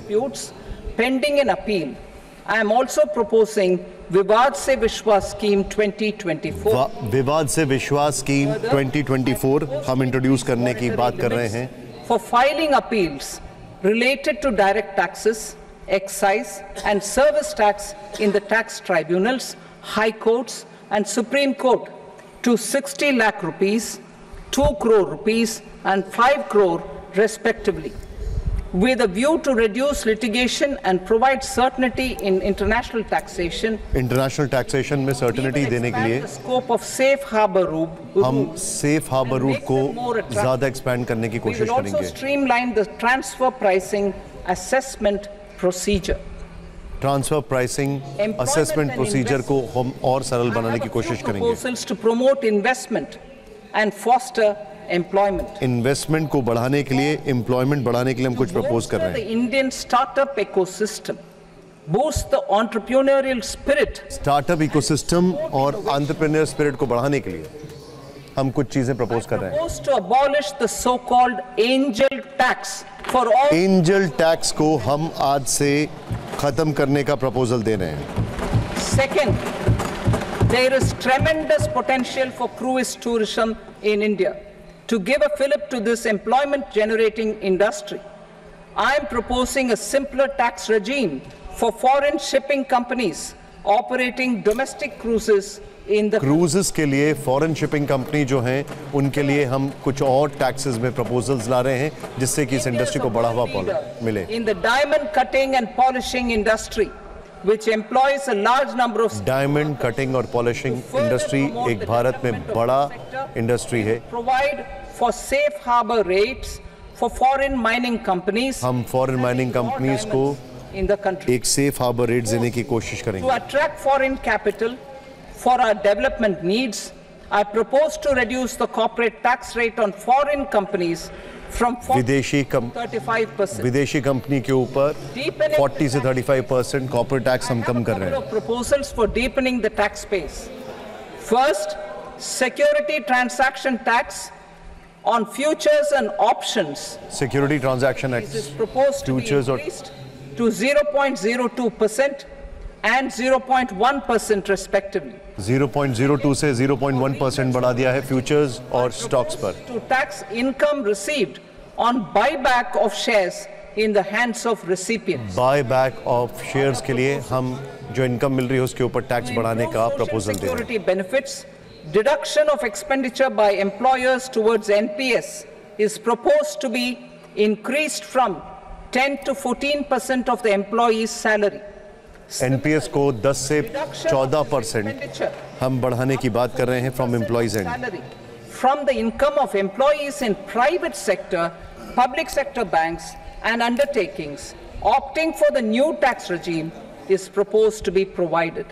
Pending an appeal, I am also proposing विवाद से विश्वास स्कीम twenty twenty-four. विवाद से विश्वास स्कीम twenty twenty-four हम इंट्रोड्यूस करने की बात कर रहे हैं। For filing appeals related to direct taxes, excise and service tax in the tax tribunals, high courts and Supreme Court to sixty lakh rupees, two crore rupees and five crore respectively, with a view to reduce litigation and provide certainty in international taxation. International taxation में certainty देने के लिए the scope of safe harbor route हम safe harbor route को ज़्यादा expand करने की कोशिश करेंगे। We will also streamline the transfer pricing assessment procedure. Transfer pricing assessment procedure को हम और सरल बनाने की कोशिश करेंगे। Proposals to promote investment and foster employment. Investment को बढ़ाने के लिए, employment बढ़ाने के लिए हम कुछ propose कर रहे हैं। The Indian startup ecosystem, boost the entrepreneurial spirit. Startup ecosystem और entrepreneur spirit को बढ़ाने के लिए हम कुछ चीजें propose कर रहे हैं। Propose to abolish the so-called angel tax for all. Angel tax को हम आज से खत्म करने का proposal दे रहे हैं। Second, there is tremendous potential for cruise tourism in India. To give a fillip to this employment-generating industry, I am proposing a simpler tax regime for foreign shipping companies operating domestic cruises in the. Cruises के लिए foreign shipping company जो हैं, उनके लिए हम कुछ और taxes में proposals ला रहे हैं, जिससे कि इस industry को बढ़ावा मिले। In the diamond cutting and polishing industry, which employs a large number of diamond cutting और polishing industry एक भारत में बड़ा industry है। Provide for safe harbor rates for foreign mining companies. हम foreign mining companies को in the country एक safe harbor rate देने की कोशिश करेंगे। To attract foreign capital for our development needs, I propose to reduce the corporate tax rate on foreign companies from विदेशी कम thirty-five percent. विदेशी company के ऊपर forty से thirty-five percent corporate tax हम कम कर रहे हैं। Proposals for deepening the tax base. First, security transaction tax on futures and options. Security transaction tax is proposed to be increased to zero point zero two percent and zero point one percent respectively. zero point zero two से zero point one percent बढ़ा दिया है futures और stocks पर। To tax income received on buyback of shares in the hands of recipients. Buyback of shares के लिए हम जो इनकम मिल रही है उसके ऊपर टैक्स बढ़ाने का प्रपोजल दे रहे हैं। Security benefits, deduction of expenditure by employers towards N P S is proposed to be increased from ten to fourteen percent of the employee's salary. N P S को ten से fourteen percent हम बढ़ाने की बात कर रहे हैं from employees end. From the income of employees in private sector, public sector banks and undertakings opting for the new tax regime is proposed to be provided.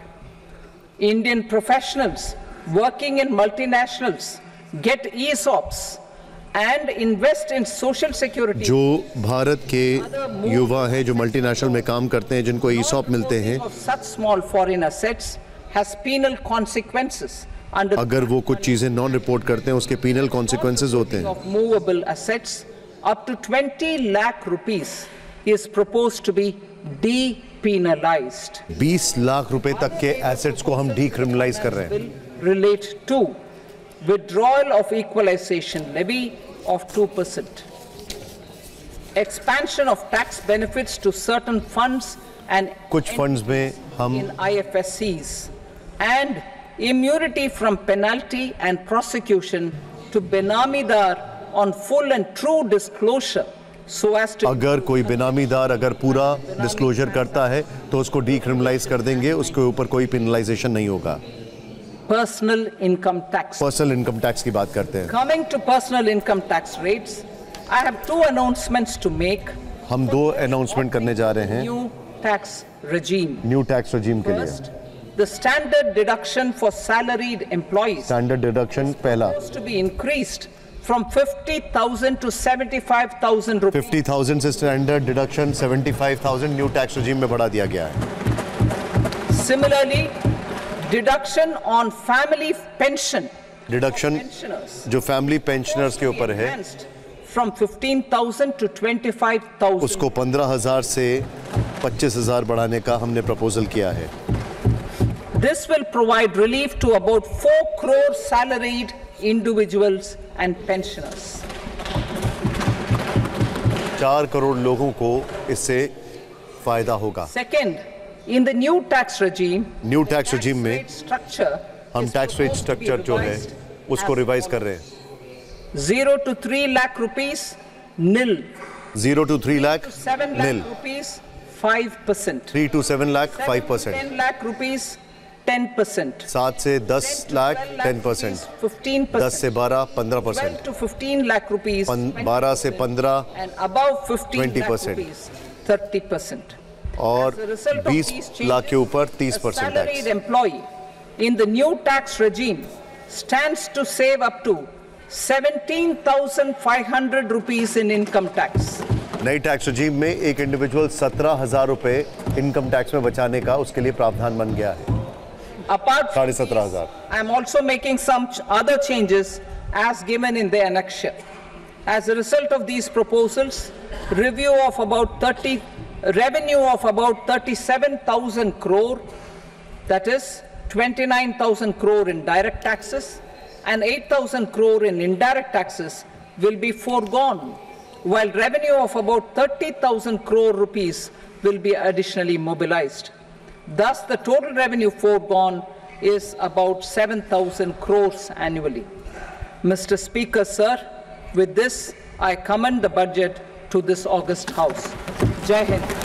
Indian professionals working in multinationals get E S O Ps and invest in social security. जो भारत के युवा हैं जो multinational में काम करते हैं जिनको E S O P मिलते हैं, such small foreign assets has penal consequences under अगर वो कुछ चीजें नॉन रिपोर्ट करते हैं उसके penal consequences होते हैं. Of movable assets up to twenty lakh rupees is proposed to be depenalized. बीस लाख रुपए तक के assets को हम decriminalize कर रहे हैं. Relate to withdrawal of equalization levy of two percent, expansion of tax benefits to certain funds and कुछ funds में हम in I F S Cs, and immunity from penalty and prosecution to benamidar on full and true disclosure so as to अगर कोई बेनामीदार अगर पूरा disclosure करता है तो उसको डीक्रिमिनलाइज कर देंगे, उसके ऊपर कोई पेनलाइजेशन नहीं होगा. personal income tax. Personal income tax की बात करते हैं. Coming to personal income tax rates, I have two announcements to make. हम दो अनाउंसमेंट करने जा रहे हैं New tax regime. New tax regime के लिए. First, the standard deduction for salaried employees standard deduction पहला is to be increased from fifty thousand to seventy-five thousand rupees. Fifty thousand से standard deduction seventy five thousand new tax regime में बढ़ा दिया गया है. Similarly, deduction on family pension deduction pensioners जो family pensioners के ऊपर है enhanced from fifteen thousand to twenty-five thousand. उसको पंद्रह हजार से पच्चीस हजार बढ़ाने का हमने प्रपोजल किया है. This will provide relief to about four crore salaried individuals and pensioners. चार करोड़ लोगों को इससे फायदा होगा. Second, in the new tax regime, new tax regime में rate structure हम is tax rate proposed to be structure जो है revised उसको as रिवाइज कर रहे हैं. zero to three lakh rupees, nil. Zero to three lakh Seven nil. lakh rupees, five percent. Three to seven lakh five percent. Ten lakh rupees, ten percent. सात से दस lakh ten percent. Fifteen दस से percent. बारह पंद्रह Twelve percent. to fifteen lakh rupees. बारह से पंद्रह And above fifteen twenty lakh percent. rupees, thirty percent. और As a result of बीस these लाख के changes, ऊपर तीस a percent salaried tax. employee in the new tax regime stands to save up to seventeen thousand five hundred rupees in income tax. नई tax regime में एक individual सत्रह हजार रुपए इनकम टैक्स में बचाने का उसके लिए प्रावधान बन गया है. Apart from साढ़े सत्रह हजार. I am also making some ch- other changes as given in the annexure. As a result of these proposals, review of about thirty, revenue of about thirty-seven thousand crore, that is twenty-nine thousand crore in direct taxes and eight thousand crore in indirect taxes will be foregone, while revenue of about thirty thousand crore rupees will be additionally mobilized. Thus, the total revenue foregone is about seven thousand crores annually. Mister Speaker, sir, with this, I commend the budget to this august House. Jai Hind.